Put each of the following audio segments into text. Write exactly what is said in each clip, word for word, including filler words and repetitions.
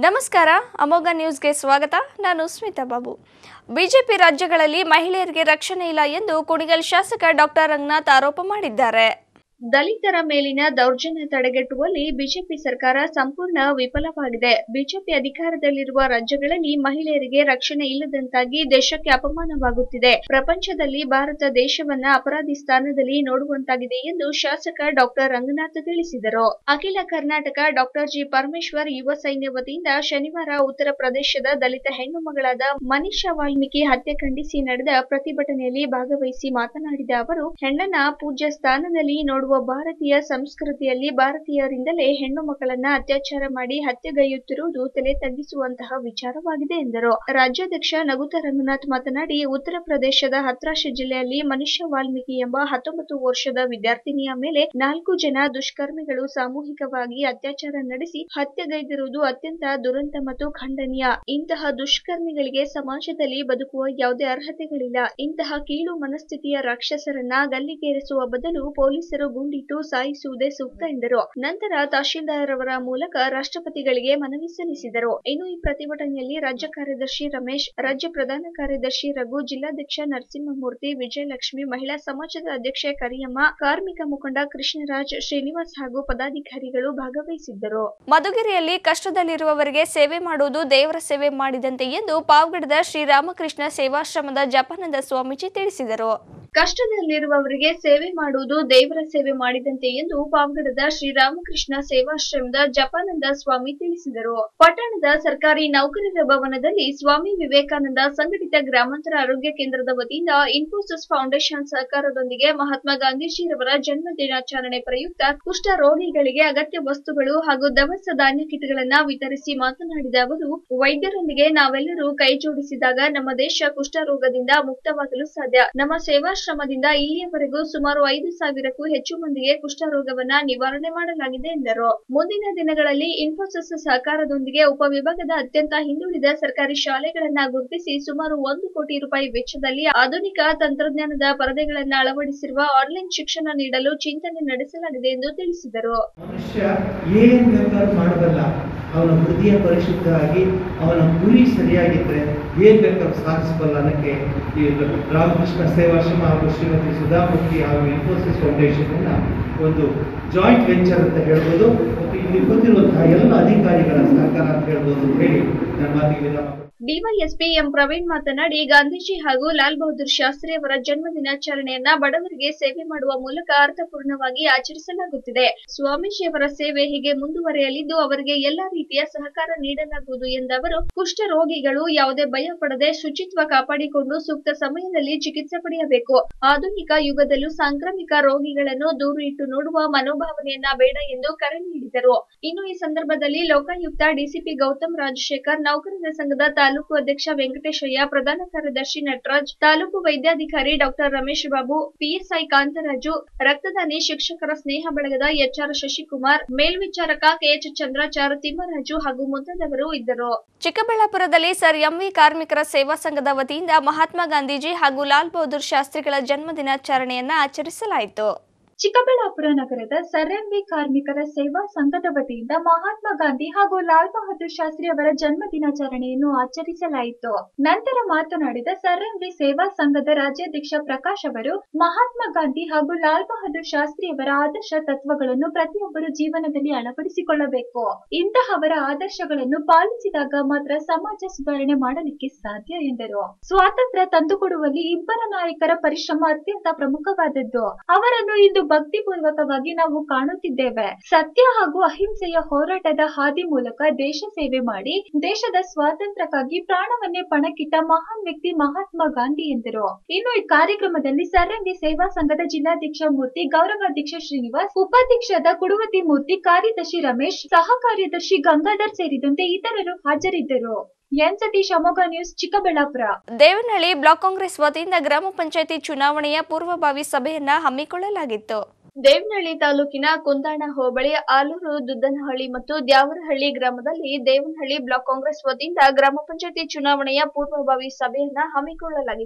ನಮಸ್ಕಾರ ಅಮೋಘ ನ್ಯೂಸ್ಗೆ ಸ್ವಾಗತ. ನಾನು ಸ್ಮಿತಾ ಬಾಬು. ಬಿಜೆಪಿ ರಾಜ್ಯಗಳಲ್ಲಿ ಮಹಿಳೆಯರಿಗೆ ರಕ್ಷಣೆ ಇಲ್ಲ ಎಂದು ಕುಣಿಗಲ್ ಶಾಸಕ ಡಾಕ್ಟರ್ ರಂಗನಾಥ್ ಆರೋಪ ಮಾಡಿದ್ದಾರೆ. ದಲಿತರ ಮೇಲಿನ ದೌರ್ಜನ್ಯ ತಡೆಗಟ್ಟುವಲ್ಲಿ ಬಿಜೆಪಿ ಸರ್ಕಾರ ಸಂಪೂರ್ಣ ವಿಫಲವಾಗಿದೆ. ಬಿಜೆಪಿ ಅಧಿಕಾರದಲ್ಲಿರುವ ರಾಜ್ಯಗಳಲ್ಲಿ ಮಹಿಳೆಯರಿಗೆ ರಕ್ಷಣೆ ಇಲ್ಲದಂತಾಗಿ ದೇಶಕ್ಕೆ ಅಪಮಾನವಾಗುತ್ತಿದೆ. ಪ್ರಪಂಚದಲ್ಲಿ ಭಾರತ ದೇಶವನ್ನ ಅಪರಾಧಿ ಸ್ಥಾನದಲ್ಲಿ ನೋಡುವಂತಾಗಿದೆ ಎಂದು ಶಾಸಕ ಡಾಕ್ಟರ್ ರಂಗನಾಥ್ ತಿಳಿಸಿದರು. ಅಖಿಲ ಕರ್ನಾಟಕ ಡಾಕ್ಟರ್ ಜಿ ಪರಮೇಶ್ವರ್ ಯುವ ಸೈನ್ಯ ವತಿಯಿಂದ ಶನಿವಾರ ಉತ್ತರ ಪ್ರದೇಶದ ದಲಿತ ಹೆಣ್ಣು ಮಗಳಾದ ಮನೀಷಾ ವಾಲ್ಮೀಕಿ ಹತ್ಯೆ ಖಂಡಿಸಿ ನಡೆದ ಪ್ರತಿಭಟನೆಯಲ್ಲಿ ಭಾಗವಹಿಸಿ ಮಾತನಾಡಿದ ಅವರು, ಹೆಣ್ಣನ್ನ ಪೂಜ್ಯ ಸ್ಥಾನದಲ್ಲಿ ನೋಡುವ ಭಾರತೀಯ ಸಂಸ್ಕೃತಿಯಲ್ಲಿ ಭಾರತೀಯರಿಂದಲೇ ಹೆಣ್ಣು ಮಕ್ಕಳನ್ನ ಅತ್ಯಾಚಾರ ಮಾಡಿ ಹತ್ಯೆಗೈಯುತ್ತಿರುವುದು ತಲೆ ತಗ್ಗಿಸುವಂತಹ ವಿಚಾರವಾಗಿದೆ ಎಂದರು. ರಾಜ್ಯಾಧ್ಯಕ್ಷ ನಗುತ ರಂಗನಾಥ್ ಮಾತನಾಡಿ, ಉತ್ತರ ಪ್ರದೇಶದ ಹತ್ರಾಸ್ ಜಿಲ್ಲೆಯಲ್ಲಿ ಮನೀಷಾ ವಾಲ್ಮೀಕಿ ಎಂಬ ಹತ್ತೊಂಬತ್ತು ವರ್ಷದ ವಿದ್ಯಾರ್ಥಿನಿಯ ಮೇಲೆ ನಾಲ್ಕು ಜನ ದುಷ್ಕರ್ಮಿಗಳು ಸಾಮೂಹಿಕವಾಗಿ ಅತ್ಯಾಚಾರ ನಡೆಸಿ ಹತ್ಯೆಗೈದಿರುವುದು ಅತ್ಯಂತ ದುರಂತ ಮತ್ತು ಖಂಡನೀಯ. ಇಂತಹ ದುಷ್ಕರ್ಮಿಗಳಿಗೆ ಸಮಾಜದಲ್ಲಿ ಬದುಕುವ ಯಾವುದೇ ಅರ್ಹತೆಗಳಿಲ್ಲ. ಇಂತಹ ಕೀಳು ಮನಸ್ಥಿತಿಯ ರಾಕ್ಷಸರನ್ನ ಗಲ್ಲಿಗೇರಿಸುವ ಬದಲು ಪೊಲೀಸರು ಗುಂಡಿಟ್ಟು ಸಾಯಿಸುವುದೇ ಸೂಕ್ತ ಎಂದರು. ನಂತರ ತಹಶೀಲ್ದಾರ್ ಅವರ ಮೂಲಕ ರಾಷ್ಟ್ರಪತಿಗಳಿಗೆ ಮನವಿ ಸಲ್ಲಿಸಿದರು. ಇನ್ನು ಈ ಪ್ರತಿಭಟನೆಯಲ್ಲಿ ರಾಜ್ಯ ಕಾರ್ಯದರ್ಶಿ ರಮೇಶ್, ರಾಜ್ಯ ಪ್ರಧಾನ ಕಾರ್ಯದರ್ಶಿ ರಘು, ಜಿಲ್ಲಾಧ್ಯಕ್ಷ ನರಸಿಂಹಮೂರ್ತಿ, ವಿಜಯಲಕ್ಷ್ಮಿ, ಮಹಿಳಾ ಸಮಾಜದ ಅಧ್ಯಕ್ಷೆ ಕರಿಯಮ್ಮ, ಕಾರ್ಮಿಕ ಮುಖಂಡ ಕೃಷ್ಣರಾಜ್, ಶ್ರೀನಿವಾಸ್ ಹಾಗೂ ಪದಾಧಿಕಾರಿಗಳು ಭಾಗವಹಿಸಿದ್ದರು. ಮಧುಗಿರಿಯಲ್ಲಿ ಕಷ್ಟದಲ್ಲಿರುವವರಿಗೆ ಸೇವೆ ಮಾಡುವುದು ದೇವರ ಸೇವೆ ಮಾಡಿದಂತೆ ಎಂದು ಪಾವಗಡದ ಶ್ರೀರಾಮಕೃಷ್ಣ ಸೇವಾಶ್ರಮದ ಜಪಾನಂದ ಸ್ವಾಮೀಜಿ ತಿಳಿಸಿದರು. ಕಷ್ಟದಲ್ಲಿರುವವರಿಗೆ ಸೇವೆ ಮಾಡುವುದು ದೇವರ ಸೇವೆ ಮಾಡಿದಂತೆ ಎಂದು ಪಾವಗಡದ ಶ್ರೀರಾಮಕೃಷ್ಣ ಸೇವಾಶ್ರಮದ ಜಪಾನಂದ ಸ್ವಾಮಿ ತಿಳಿಸಿದರು. ಪಟ್ಟಣದ ಸರ್ಕಾರಿ ನೌಕರರ ಭವನದಲ್ಲಿ ಸ್ವಾಮಿ ವಿವೇಕಾನಂದ ಸಂಘಟಿತ ಗ್ರಾಮಾಂತರ ಆರೋಗ್ಯ ಕೇಂದ್ರದ ವತಿಯಿಂದ ಇನ್ಫೋಸಿಸ್ ಫೌಂಡೇಶನ್ ಸಹಕಾರದೊಂದಿಗೆ ಮಹಾತ್ಮ ಗಾಂಧೀಜಿರವರ ಜನ್ಮ ದಿನಾಚರಣೆ ಪ್ರಯುಕ್ತ ಕುಷ್ಠ ರೋಗಿಗಳಿಗೆ ಅಗತ್ಯ ವಸ್ತುಗಳು ಹಾಗೂ ದವಸ ಧಾನ್ಯ ಕಿಟ್ಗಳನ್ನ ವಿತರಿಸಿ ಮಾತನಾಡಿದ ಅವರು, ವೈದ್ಯರೊಂದಿಗೆ ನಾವೆಲ್ಲರೂ ಕೈ ಜೋಡಿಸಿದಾಗ ನಮ್ಮ ದೇಶ ಕುಷ್ಠ ರೋಗದಿಂದ ಮುಕ್ತವಾಗಲು ಸಾಧ್ಯ. ನಮ್ಮ ಸೇವಾಶ್ರಮದಿಂದ ಇಲ್ಲಿಯವರೆಗೂ ಸುಮಾರು ಐದು ಸಾವಿರಕ್ಕೂ ಹೆಚ್ಚು ಮಂದಿಗೆ ಕುಷ್ಠರೋಗವನ್ನ ನಿವಾರಣೆ ಮಾಡಲಾಗಿದೆ ಎಂದರು. ಮುಂದಿನ ದಿನಗಳಲ್ಲಿ ಇನ್ಫೋಸಿಸ್ ಸಹಕಾರದೊಂದಿಗೆ ಉಪವಿಭಾಗದ ಅತ್ಯಂತ ಹಿಂದುಳಿದ ಸರ್ಕಾರಿ ಶಾಲೆಗಳನ್ನ ಗುರುತಿಸಿ ಸುಮಾರು ಒಂದು ಕೋಟಿ ರೂಪಾಯಿ ವೆಚ್ಚದಲ್ಲಿ ಆಧುನಿಕ ತಂತ್ರಜ್ಞಾನದ ಪರದೆಗಳನ್ನ ಅಳವಡಿಸಿರುವ ಆನ್ಲೈನ್ ಶಿಕ್ಷಣ ನೀಡಲು ಚಿಂತನೆ ನಡೆಸಲಾಗಿದೆ ಎಂದು ತಿಳಿಸಿದರು. ಮನುಷ್ಯ ಏನ್ ಬೇಕಾದ್ರೂ ಮಾಡಬಲ್ಲ. ಅವನ ಹೃದಯ ಪರಿಶುದ್ಧವಾಗಿ ಅವನ ಗುರಿ ಸರಿಯಾಗಿದ್ರೆ ಏನ್ ಬೇಕಾದ್ರೂ ಸಾಧಿಸಬಲ್ಲ ಅನ್ನಕ್ಕೆ ಈ ರಾಮಕೃಷ್ಣ ಸೇವಾಶ್ರಮ ಹಾಗೂ ಶ್ರೀಮತಿ ಸುಧಾಮೂರ್ತಿ ಹಾಗೂ ಇನ್ಫೋಸಿಸ್ ಫೌಂಡೇಶನ್ ಒಂದು ಜಾಯಿಂಟ್ ವೆಂಚರ್ ಅಂತ ಹೇಳ್ಬೋದು. ಮತ್ತು ಇಲ್ಲಿ ಗೊತ್ತಿರುವಂತಹ ಎಲ್ಲ ಅಧಿಕಾರಿಗಳ ಸಹಕಾರ ಅಂತ ಹೇಳ್ಬೋದು ಅಂತ ಹೇಳಿ ನನ್ನ ಮಾತಿಗೆ ಡಿವೈಎಸ್ಪಿ ಎಂ ಪ್ರವೀಣ್ ಮಾತನಾಡಿ, ಗಾಂಧೀಜಿ ಹಾಗೂ ಲಾಲ್ ಬಹದ್ದೂರ್ ಶಾಸ್ತ್ರಿ ಅವರ ಜನ್ಮ ದಿನಾಚರಣೆಯನ್ನ ಬಡವರಿಗೆ ಸೇವೆ ಮಾಡುವ ಮೂಲಕ ಅರ್ಥಪೂರ್ಣವಾಗಿ ಆಚರಿಸಲಾಗುತ್ತಿದೆ. ಸ್ವಾಮೀಜಿಯವರ ಸೇವೆ ಹೀಗೆ ಮುಂದುವರೆಯಲಿದ್ದು ಅವರಿಗೆ ಎಲ್ಲಾ ರೀತಿಯ ಸಹಕಾರ ನೀಡಲಾಗುವುದು ಎಂದ ಅವರು, ಕುಷ್ಠ ರೋಗಿಗಳು ಯಾವುದೇ ಭಯ ಪಡದೆ ಶುಚಿತ್ವ ಕಾಪಾಡಿಕೊಂಡು ಸೂಕ್ತ ಸಮಯದಲ್ಲಿ ಚಿಕಿತ್ಸೆ ಪಡೆಯಬೇಕು. ಆಧುನಿಕ ಯುಗದಲ್ಲೂ ಸಾಂಕ್ರಾಮಿಕ ರೋಗಿಗಳನ್ನು ದೂರು ಇಟ್ಟು ನೋಡುವ ಮನೋಭಾವನೆಯನ್ನ ಬೇಡ ಎಂದು ಕರೆ ನೀಡಿದರು. ಇನ್ನು ಈ ಸಂದರ್ಭದಲ್ಲಿ ಲೋಕಾಯುಕ್ತ ಡಿಸಿಪಿ ಗೌತಮ್ ರಾಜಶೇಖರ್, ನೌಕರರ ಸಂಘದ ತಾಲೂಕು ಅಧ್ಯಕ್ಷ ವೆಂಕಟೇಶಯ್ಯ, ಪ್ರಧಾನ ಕಾರ್ಯದರ್ಶಿ ನಟರಾಜ್, ತಾಲೂಕು ವೈದ್ಯಾಧಿಕಾರಿ ಡಾಕ್ಟರ್ ರಮೇಶ್ ಬಾಬು, ಪಿಎಸ್ಐ ಕಾಂತರಾಜು, ರಕ್ತದಾನಿ ಶಿಕ್ಷಕರ ಸ್ನೇಹ ಬಳಗದ ಎಚ್ಆರ್ ಶಶಿಕುಮಾರ್, ಮೇಲ್ವಿಚಾರಕ ಕೆಎಚ್ ಚಂದ್ರಾಚಾರ್, ತಿಮ್ಮರಾಜು ಹಾಗೂ ಮುಂತಾದವರು ಇದ್ದರು. ಚಿಕ್ಕಬಳ್ಳಾಪುರದಲ್ಲಿ ಸರ್ ಎಂವಿ ಕಾರ್ಮಿಕರ ಸೇವಾ ಸಂಘದ ವತಿಯಿಂದ ಮಹಾತ್ಮ ಗಾಂಧೀಜಿ ಹಾಗೂ ಲಾಲ್ ಬಹದ್ದೂರ್ ಶಾಸ್ತ್ರಿಗಳ ಜನ್ಮ ದಿನಾಚರಣೆಯನ್ನ ಆಚರಿಸಲಾಯಿತು. ಚಿಕ್ಕಬಳ್ಳಾಪುರ ನಗರದ ಸರ್ ಎಂವಿ ಕಾರ್ಮಿಕರ ಸೇವಾ ಸಂಘದ ವತಿಯಿಂದ ಮಹಾತ್ಮ ಗಾಂಧಿ ಹಾಗೂ ಲಾಲ್ ಬಹದ್ದೂರ್ ಶಾಸ್ತ್ರಿ ಅವರ ಜನ್ಮ ದಿನಾಚರಣೆಯನ್ನು ಆಚರಿಸಲಾಯಿತು. ನಂತರ ಮಾತನಾಡಿದ ಸರ್ ಎಂವಿ ಸೇವಾ ಸಂಘದ ರಾಜ್ಯಾಧ್ಯಕ್ಷ ಪ್ರಕಾಶ್ ಅವರು, ಮಹಾತ್ಮ ಗಾಂಧಿ ಹಾಗೂ ಲಾಲ್ ಬಹದ್ದೂರ್ ಶಾಸ್ತ್ರಿ ಅವರ ಆದರ್ಶ ತತ್ವಗಳನ್ನು ಪ್ರತಿಯೊಬ್ಬರು ಜೀವನದಲ್ಲಿ ಅಳವಡಿಸಿಕೊಳ್ಳಬೇಕು. ಇಂತಹವರ ಆದರ್ಶಗಳನ್ನು ಪಾಲಿಸಿದಾಗ ಮಾತ್ರ ಸಮಾಜ ಸುಧಾರಣೆ ಮಾಡಲಿಕ್ಕೆ ಸಾಧ್ಯ ಎಂದರು. ಸ್ವಾತಂತ್ರ್ಯ ತಂದುಕೊಡುವಲ್ಲಿ ಇಬ್ಬರ ನಾಯಕರ ಪರಿಶ್ರಮ ಅತ್ಯಂತ ಪ್ರಮುಖವಾದದ್ದು. ಅವರನ್ನು ಇಂದು ಭಕ್ತಿಪೂರ್ವಕವಾಗಿ ನಾವು ಕಾಣುತ್ತಿದ್ದೇವೆ. ಸತ್ಯ ಹಾಗೂ ಅಹಿಂಸೆಯ ಹೋರಾಟದ ಹಾದಿ ಮೂಲಕ ದೇಶ ಸೇವೆ ಮಾಡಿ ದೇಶದ ಸ್ವಾತಂತ್ರ್ಯಕ್ಕಾಗಿ ಪ್ರಾಣವನ್ನೇ ಪಣಕ್ಕಿಟ್ಟ ಮಹಾನ್ ವ್ಯಕ್ತಿ ಮಹಾತ್ಮ ಗಾಂಧಿ ಎಂದರು. ಇನ್ನು ಈ ಕಾರ್ಯಕ್ರಮದಲ್ಲಿ ಸರ್ ಎಂವಿ ಸೇವಾ ಸಂಘದ ಜಿಲ್ಲಾಧ್ಯಕ್ಷ ಮೂರ್ತಿ, ಗೌರವಾಧ್ಯಕ್ಷ ಶ್ರೀನಿವಾಸ್, ಉಪಾಧ್ಯಕ್ಷರಾದ ಕುಡುವತಿ ಮೂರ್ತಿ, ಕಾರ್ಯದರ್ಶಿ ರಮೇಶ್, ಸಹ ಕಾರ್ಯದರ್ಶಿ ಗಂಗಾಧರ್ ಸೇರಿದಂತೆ ಇತರರು ಹಾಜರಿದ್ದರು. N Satish, Amogha news, Chikkaballapur. Devanahalli block Congress ವತಿಯಿಂದ ಗ್ರಾಮ ಪಂಚಾಯಿತಿ ಚುನಾವಣೆಯ ಪೂರ್ವಭಾವಿ ಸಭೆಯನ್ನ ಹಮ್ಮಿಕೊಳ್ಳಲಾಗಿತ್ತು. ದೇವನಹಳ್ಳಿ ತಾಲೂಕಿನ ಕುಂದಾಣ ಹೋಬಳಿ ಆಲೂರು, ದುದ್ದನಹಳ್ಳಿ ಮತ್ತು ದ್ಯಾವರಹಳ್ಳಿ ಗ್ರಾಮದಲ್ಲಿ ದೇವನಹಳ್ಳಿ ಬ್ಲಾಕ್ ಕಾಂಗ್ರೆಸ್ ವತಿಯಿಂದ ಗ್ರಾಮ ಪಂಚಾಯಿತಿ ಚುನಾವಣೆಯ ಪೂರ್ವಭಾವಿ ಸಭೆಯನ್ನ ಹಮ್ಮಿಕೊಳ್ಳಲಾಗಿತ್ತು.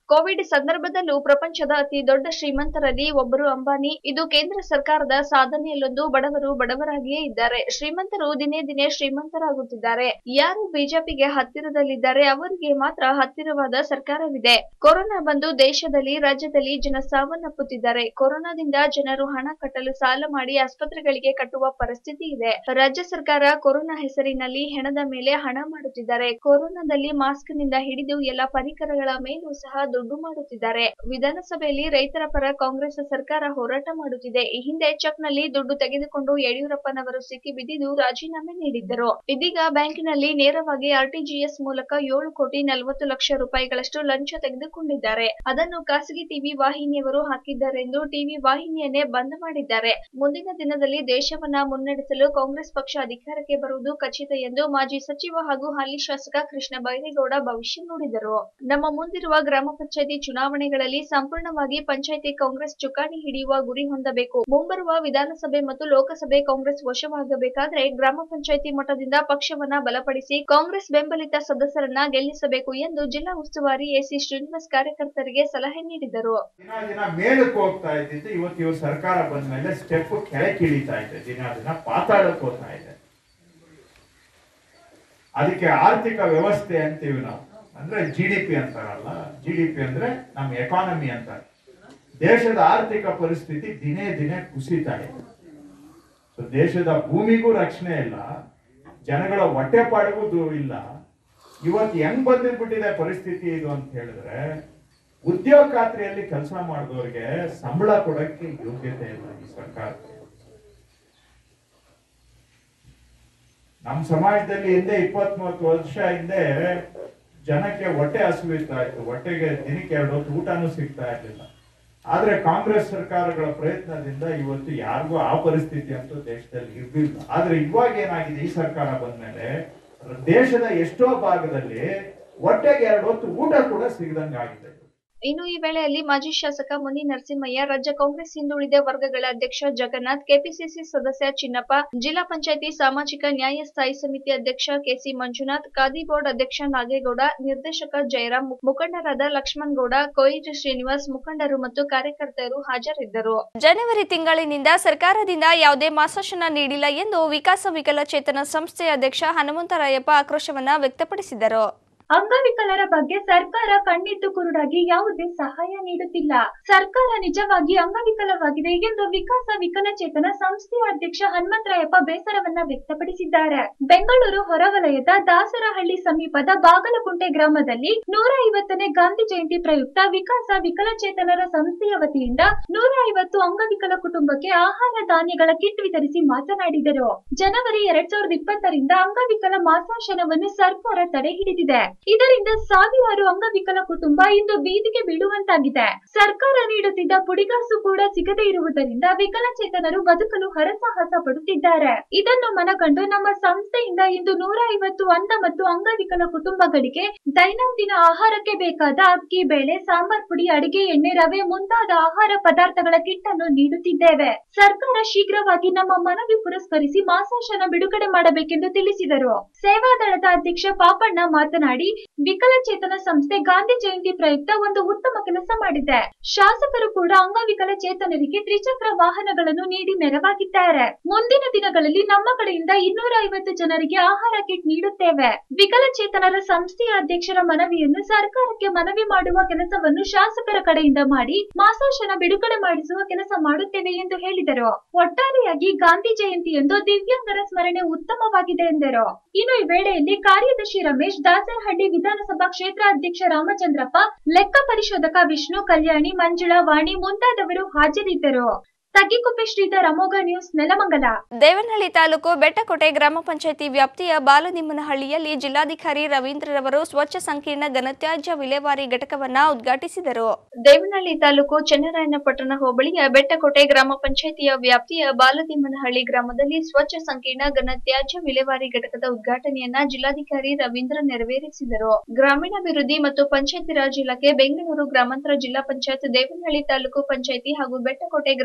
ಕೋವಿಡ್ ಸಂದರ್ಭದಲ್ಲೂ ಪ್ರಪಂಚದ ಅತಿ ದೊಡ್ಡ ಶ್ರೀಮಂತರಲ್ಲಿ ಒಬ್ಬರು ಅಂಬಾನಿ. ಇದು ಕೇಂದ್ರ ಸರ್ಕಾರದ ಸಾಧನೆಯಲ್ಲೊಂದು. ಬಡವರು ಬಡವರಾಗಿಯೇ ಇದ್ದಾರೆ, ಶ್ರೀಮಂತರು ದಿನೇ ದಿನೇ ಶ್ರೀಮಂತರಾಗುತ್ತಿದ್ದಾರೆ. ಯಾರು ಬಿಜೆಪಿಗೆ ಹತ್ತಿರದಲ್ಲಿದ್ದಾರೆ ಅವರಿಗೆ ಮಾತ್ರ ಹತ್ತಿರವಾದ ಸರ್ಕಾರವಿದೆ. ಕೊರೋನಾ ಬಂದು ದೇಶದಲ್ಲಿ ರಾಜ್ಯದಲ್ಲಿ ಜನ ಸಾವನ್ನಪ್ಪುತ್ತಿದ್ದಾರೆ. ಕೊರೋನಾದಿಂದ ಜನರು ಹಣ ಕಟ್ಟಲು ಸಾಲ ಮಾಡಿ ಆಸ್ಪತ್ರೆಗಳಿಗೆ ಕಟ್ಟುವ ಪರಿಸ್ಥಿತಿ ಇದೆ. ರಾಜ್ಯ ಸರ್ಕಾರ ಕೊರೋನಾ ಹೆಸರಿನಲ್ಲಿ ಹೆಣದ ಮೇಲೆ ಹಣ ಮಾಡುತ್ತಿದ್ದಾರೆ. ಕೊರೋನಾದಲ್ಲಿ ಮಾಸ್ಕ್ ನಿಂದ ಹಿಡಿದು ಎಲ್ಲ ಪರಿಕರಗಳ ಮೇಲೂ ಸಹ ದುಡ್ಡು ಮಾಡುತ್ತಿದ್ದಾರೆ. ವಿಧಾನಸಭೆಯಲ್ಲಿ ರೈತರ ಪರ ಕಾಂಗ್ರೆಸ್ ಸರ್ಕಾರ ಹೋರಾಟ ಮಾಡುತ್ತಿದೆ. ಈ ಹಿಂದೆ ಚೆಕ್ ನಲ್ಲಿ ದುಡ್ಡು ತೆಗೆದುಕೊಂಡು ಯಡಿಯೂರಪ್ಪನವರು ಸಿಕ್ಕಿ ಬಿದ್ದಿದ್ದು ರಾಜೀನಾಮೆ ನೀಡಿದ್ದರು. ಇದೀಗ ಬ್ಯಾಂಕಿನಲ್ಲಿ ನೇರವಾಗಿ ಆರ್ಟಿಜಿಎಸ್ ಮೂಲಕ ಏಳು ಕೋಟಿ ನಲವತ್ತು ಲಕ್ಷ ರೂಪಾಯಿಗಳಷ್ಟು ಲಂಚ ತೆಗೆದುಕೊಂಡಿದ್ದಾರೆ. ಅದನ್ನು ಖಾಸಗಿ ಟಿವಿ ವಾಹಿನಿಯವರು ಹಾಕಿದ್ದಾರೆಂದು ಟಿವಿ ವಾಹಿನಿಯನ್ನೇ ಬಂದ್ ಮಾಡಿದ್ದಾರೆ. ಮುಂದಿನ ದಿನದಲ್ಲಿ ದೇಶವನ್ನ ಮುನ್ನಡೆಸಲು ಕಾಂಗ್ರೆಸ್ ಪಕ್ಷ ಅಧಿಕಾರಕ್ಕೆ ಬರುವುದು ಖಚಿತ ಎಂದು ಮಾಜಿ ಸಚಿವ ಹಾಗೂ ಹಾಲಿ ಶಾಸಕ ಕೃಷ್ಣ ಬೈರೇಗೌಡ ಭವಿಷ್ಯ ನುಡಿದರು. ನಮ್ಮ ಮುಂದಿರುವ ಗ್ರಾಮ ಪಂಚಾಯಿತಿ ಚುನಾವಣೆಗಳಲ್ಲಿ ಸಂಪೂರ್ಣವಾಗಿ ಪಂಚಾಯಿತಿ ಕಾಂಗ್ರೆಸ್ ಚುಕ್ಕಾಣಿ ಹಿಡಿಯುವ ಗುರಿ ಹೊಂದಬೇಕು. ಮುಂಬರುವ ವಿಧಾನಸಭೆ ಮತ್ತು ಲೋಕಸಭೆ ಕಾಂಗ್ರೆಸ್ ವಶವಾಗಬೇಕಾದ್ರೆ ಗ್ರಾಮ ಪಂಚಾಯಿತಿ ಮಟ್ಟದಿಂದ ಪಕ್ಷವನ್ನ ಬಲಪಡಿಸಿ ಕಾಂಗ್ರೆಸ್ ಬೆಂಬಲಿತ ಸದಸ್ಯರನ್ನ ಗೆಲ್ಲಿಸಬೇಕು ಎಂದು ಜಿಲ್ಲಾ ಉಸ್ತುವಾರಿ ಎಸಿ ಶ್ರೀನಿವಾಸ್ ಕಾರ್ಯಕರ್ತರಿಗೆ ಸಲಹೆ ನೀಡಿದರು. ದಿನ ದಿನ ಮೇಲಕ್ಕೆ ಹೋಗ್ತಾ ಇದ್ದಿದ್ದು ಇವತ್ತು ಇವ್ರ ಸರ್ಕಾರ ಬಂದ ಮೇಲೆ ಸ್ಟೆಪ್ ಕೆಳಕ್ಕೆ ಇಳಿತಾ ಇದೆ, ದಿನ ದಿನ ಪಾತಾಳಕ್ಕೆ ಹೋಗ್ತಾ ಇದೆ. ಅದಕ್ಕೆ ಆರ್ಥಿಕ ವ್ಯವಸ್ಥೆ ಅಂತೀವಿ ನಾವು, ಅಂದ್ರೆ ಜಿ ಡಿ ಪಿ ಅಂತಾರಲ್ಲ, ಜಿ ಡಿ ಪಿ ಅಂದ್ರೆ ನಮ್ಮ ಎಕಾನಮಿ ಅಂತ. ದೇಶದ ಆರ್ಥಿಕ ಪರಿಸ್ಥಿತಿ ದಿನೇ ದಿನೇ ಕುಸಿತಾ ಇದೆ. ಸೊ ದೇಶದ ಭೂಮಿಗೂ ರಕ್ಷಣೆ ಇಲ್ಲ, ಜನಗಳ ಹೊಟ್ಟೆಪಾಡಿಗೂ ಇಲ್ಲ. ಇವತ್ತು ಹೆಂಗ್ ಬಂದಿರ್ಬಿಟ್ಟಿದೆ ಪರಿಸ್ಥಿತಿ ಇದು ಅಂತ ಹೇಳಿದ್ರೆ, ಉದ್ಯೋಗ ಖಾತ್ರಿಯಲ್ಲಿ ಕೆಲಸ ಮಾಡಿದವರಿಗೆ ಸಂಬಳ ಕೊಡಕ್ಕೆ ಯೋಗ್ಯತೆ ಇಲ್ಲ ಈ ಸರ್ಕಾರಕ್ಕೆ. ನಮ್ಮ ಸಮಾಜದಲ್ಲಿ ಹಿಂದೆ ಇಪ್ಪತ್ ಮೂವತ್ತು ವರ್ಷ ಹಿಂದೆ ಜನಕ್ಕೆ ಹೊಟ್ಟೆ ಹಸುವಿರ್ತಾ ಇತ್ತು, ಹೊಟ್ಟೆಗೆ ದಿನಕ್ಕೆ ಎರಡು ಹೊತ್ತು ಊಟನೂ ಸಿಗ್ತಾ ಇರ್ಲಿಲ್ಲ. ಆದ್ರೆ ಕಾಂಗ್ರೆಸ್ ಸರ್ಕಾರಗಳ ಪ್ರಯತ್ನದಿಂದ ಇವತ್ತು ಯಾರಿಗೂ ಆ ಪರಿಸ್ಥಿತಿ ಅಂತೂ ದೇಶದಲ್ಲಿ ಇರ್ಲಿಲ್ಲ. ಆದ್ರೆ ಇವಾಗ ಏನಾಗಿದೆ, ಈ ಸರ್ಕಾರ ಬಂದ್ಮೇಲೆ ದೇಶದ ಎಷ್ಟೋ ಭಾಗದಲ್ಲಿ ಹೊಟ್ಟೆಗೆ ಎರಡು ಹೊತ್ತು ಊಟ ಕೂಡ ಸಿಗದಂಗಾಗಿದೆ. ಇನ್ನು ಈ ವೇಳೆಯಲ್ಲಿ ಮಾಜಿ ಶಾಸಕ ಮುನಿ ನರಸಿಂಹಯ್ಯ, ರಾಜ್ಯ ಕಾಂಗ್ರೆಸ್ ಹಿಂದುಳಿದ ವರ್ಗಗಳ ಅಧ್ಯಕ್ಷ ಜಗನ್ನಾಥ್, ಕೆಪಿಸಿಸಿ ಸದಸ್ಯ ಚಿನ್ನಪ್ಪ, ಜಿಲ್ಲಾ ಪಂಚಾಯಿತಿ ಸಾಮಾಜಿಕ ನ್ಯಾಯ ಸ್ಥಾಯಿ ಸಮಿತಿ ಅಧ್ಯಕ್ಷ ಕೆಸಿ ಮಂಜುನಾಥ್, ಖಾದಿ ಬೋರ್ಡ್ ಅಧ್ಯಕ್ಷ ನಾಗೇಗೌಡ, ನಿರ್ದೇಶಕ ಜಯರಾಮ್, ಮುಖಂಡರಾದ ಲಕ್ಷ್ಮಣ್ ಗೌಡ, ಕೊಯಿಜ್ ಶ್ರೀನಿವಾಸ್, ಮುಖಂಡರು ಮತ್ತು ಕಾರ್ಯಕರ್ತರು ಹಾಜರಿದ್ದರು. ಜನವರಿ ತಿಂಗಳಿನಿಂದ ಸರ್ಕಾರದಿಂದ ಯಾವುದೇ ಮಾಸಾಶನ ನೀಡಿಲ್ಲ ಎಂದು ವಿಕಾಸ ವಿಕಲಚೇತನ ಸಂಸ್ಥೆಯ ಅಧ್ಯಕ್ಷ ಹನುಮಂತರಾಯಪ್ಪ ಆಕ್ರೋಶವನ್ನ ವ್ಯಕ್ತಪಡಿಸಿದರು. ಅಂಗವಿಕಲರ ಬಗ್ಗೆ ಸರ್ಕಾರ ಕಣ್ಣಿದ್ದು ಕುರುಡಾಗಿ ಯಾವುದೇ ಸಹಾಯ ನೀಡುತ್ತಿಲ್ಲ. ಸರ್ಕಾರ ನಿಜವಾಗಿ ಅಂಗವಿಕಲವಾಗಿದೆ ಎಂದು ವಿಕಾಸ ವಿಕಲಚೇತನ ಸಂಸ್ಥೆಯ ಅಧ್ಯಕ್ಷ ಹನುಮಂತರಾಯಪ್ಪ ಬೇಸರವನ್ನ ವ್ಯಕ್ತಪಡಿಸಿದ್ದಾರೆ. ಬೆಂಗಳೂರು ಹೊರವಲಯದ ದಾಸರಹಳ್ಳಿ ಸಮೀಪದ ಬಾಗಲಕುಂಟೆ ಗ್ರಾಮದಲ್ಲಿ ನೂರ ಐವತ್ತನೇ ಗಾಂಧಿ ಜಯಂತಿ ಪ್ರಯುಕ್ತ ವಿಕಾಸ ವಿಕಲಚೇತನರ ಸಂಸ್ಥೆಯ ವತಿಯಿಂದ ನೂರ ಐವತ್ತು ಅಂಗವಿಕಲ ಕುಟುಂಬಕ್ಕೆ ಆಹಾರ ಧಾನ್ಯಗಳ ಕಿಟ್ ವಿತರಿಸಿ ಮಾತನಾಡಿದರು. ಜನವರಿ ಎರಡ್ ಸಾವಿರದ ಇಪ್ಪತ್ತರಿಂದ ಅಂಗವಿಕಲ ಮಾಸಾಶನವನ್ನು ಸರ್ಕಾರ ತಡೆ ಹಿಡಿದಿದೆ. ಇದರಿಂದ ಸಾವಿರಾರು ಅಂಗವಿಕಲ ಕುಟುಂಬ ಇಂದು ಬೀದಿಗೆ ಬೀಳುವಂತಾಗಿದೆ. ಸರ್ಕಾರ ನೀಡುತ್ತಿದ್ದ ಪುಡಿಗಾಸು ಕೂಡ ಸಿಗದೇ ಇರುವುದರಿಂದ ವಿಕಲಚೇತನರು ಬದುಕಲು ಹರಸಾಹಸ ಪಡುತ್ತಿದ್ದಾರೆ. ಇದನ್ನು ಮನಗಂಡು ನಮ್ಮ ಸಂಸ್ಥೆಯಿಂದ ಇಂದು ನೂರ ಐವತ್ತು ಅಂಧ ಮತ್ತು ಅಂಗವಿಕಲ ಕುಟುಂಬಗಳಿಗೆ ದೈನಂದಿನ ಆಹಾರಕ್ಕೆ ಬೇಕಾದ ಅಕ್ಕಿ, ಬೇಳೆ, ಸಾಂಬಾರ್ ಪುಡಿ, ಅಡಿಗೆ ಎಣ್ಣೆ, ರವೆ ಮುಂತಾದ ಆಹಾರ ಪದಾರ್ಥಗಳ ಕಿಟ್ ಅನ್ನು ನೀಡುತ್ತಿದ್ದೇವೆ. ಸರ್ಕಾರ ಶೀಘ್ರವಾಗಿ ನಮ್ಮ ಮನವಿ ಪುರಸ್ಕರಿಸಿ ಮಾಸಾಶನ ಬಿಡುಗಡೆ ಮಾಡಬೇಕೆಂದು ತಿಳಿಸಿದರು. ಸೇವಾದಳದ ಅಧ್ಯಕ್ಷ ಪಾಪಣ್ಣ ಮಾತನಾಡಿ, ವಿಕಲಚೇತನ ಸಂಸ್ಥೆ ಗಾಂಧಿ ಜಯಂತಿ ಪ್ರಯುಕ್ತ ಒಂದು ಉತ್ತಮ ಕೆಲಸ ಮಾಡಿದೆ. ಶಾಸಕರು ಕೂಡ ಅಂಗವಿಕಲ ಚೇತನರಿಗೆ ತ್ರಿಚಕ್ರ ವಾಹನಗಳನ್ನು ನೀಡಿ ನೆರವಾಗಿದ್ದಾರೆ. ಮುಂದಿನ ದಿನಗಳಲ್ಲಿ ನಮ್ಮ ಕಡೆಯಿಂದ ಇನ್ನೂರ ಐವತ್ತು ಜನರಿಗೆ ಆಹಾರ ಕಿಟ್ ನೀಡುತ್ತೇವೆ. ವಿಕಲಚೇತನರ ಸಂಸ್ಥೆಯ ಅಧ್ಯಕ್ಷರ ಮನವಿಯನ್ನು ಸರ್ಕಾರಕ್ಕೆ ಮನವಿ ಮಾಡುವ ಕೆಲಸವನ್ನು ಶಾಸಕರ ಕಡೆಯಿಂದ ಮಾಡಿ ಮಾಸಾಶನ ಬಿಡುಗಡೆ ಮಾಡಿಸುವ ಕೆಲಸ ಮಾಡುತ್ತೇವೆ ಎಂದು ಹೇಳಿದರು. ಒಟ್ಟಾರೆಯಾಗಿ ಗಾಂಧಿ ಜಯಂತಿಯಂದು ದಿವ್ಯಾಂಗರ ಸ್ಮರಣೆ ಉತ್ತಮವಾಗಿದೆ ಎಂದರು. ಇನ್ನು ಈ ವೇಳೆಯಲ್ಲಿ ಕಾರ್ಯದರ್ಶಿ ರಮೇಶ್, ದಾಸರಹಳ್ಳಿ ವಿಧಾನಸಭಾ ಕ್ಷೇತ್ರ ಅಧ್ಯಕ್ಷ ರಾಮಚಂದ್ರಪ್ಪ, ಲೆಕ್ಕ ಪರಿಶೋಧಕ ವಿಷ್ಣು, ಕಲ್ಯಾಣಿ, ಮಂಜುಳಾ, ವಾಣಿ ಮುಂತಾದವರು ಹಾಜರಿದ್ದರು. ತಗ್ಗಿಕುಪ್ಪೆ ಶ್ರೀಧರ್, ಅಮೋಘ ನ್ಯೂಸ್, ನೆಲಮಂಗಲ. ದೇವನಹಳ್ಳಿ ತಾಲೂಕು ಬೆಟ್ಟಕೋಟೆ ಗ್ರಾಮ ಪಂಚಾಯಿತಿ ವ್ಯಾಪ್ತಿಯ ಬಾಲದಿಮ್ಮನಹಳ್ಳಿಯಲ್ಲಿ ಜಿಲ್ಲಾಧಿಕಾರಿ ರವೀಂದ್ರರವರು ಸ್ವಚ್ಛ ಸಂಕೀರ್ಣ ಘನತ್ಯಾಜ್ಯ ವಿಲೇವಾರಿ ಘಟಕವನ್ನ ಉದ್ಘಾಟಿಸಿದರು. ದೇವನಹಳ್ಳಿ ತಾಲೂಕು ಚನ್ನರಾಯನಪಟ್ಟಣ ಹೋಬಳಿಯ ಬೆಟ್ಟಕೋಟೆ ಗ್ರಾಮ ಪಂಚಾಯಿತಿಯ ವ್ಯಾಪ್ತಿಯ ಬಾಲದಿಮ್ಮನಹಳ್ಳಿ ಗ್ರಾಮದಲ್ಲಿ ಸ್ವಚ್ಛ ಸಂಕೀರ್ಣ ಘನತ್ಯಾಜ್ಯ ವಿಲೇವಾರಿ ಘಟಕದ ಉದ್ಘಾಟನೆಯನ್ನ ಜಿಲ್ಲಾಧಿಕಾರಿ ರವೀಂದ್ರ ನೆರವೇರಿಸಿದರು. ಗ್ರಾಮೀಣಾಭಿವೃದ್ಧಿ ಮತ್ತು ಪಂಚಾಯತಿ ರಾಜ್ ಇಲಾಖೆ, ಬೆಂಗಳೂರು ಗ್ರಾಮಾಂತರ ಜಿಲ್ಲಾ ಪಂಚಾಯತ್, ದೇವನಹಳ್ಳಿ ತಾಲೂಕು ಪಂಚಾಯಿತಿ ಹಾಗೂ ಬೆಟ್ಟಕೋಟೆ ಗ್ರಾಮ ಪಂಚಾಯತ್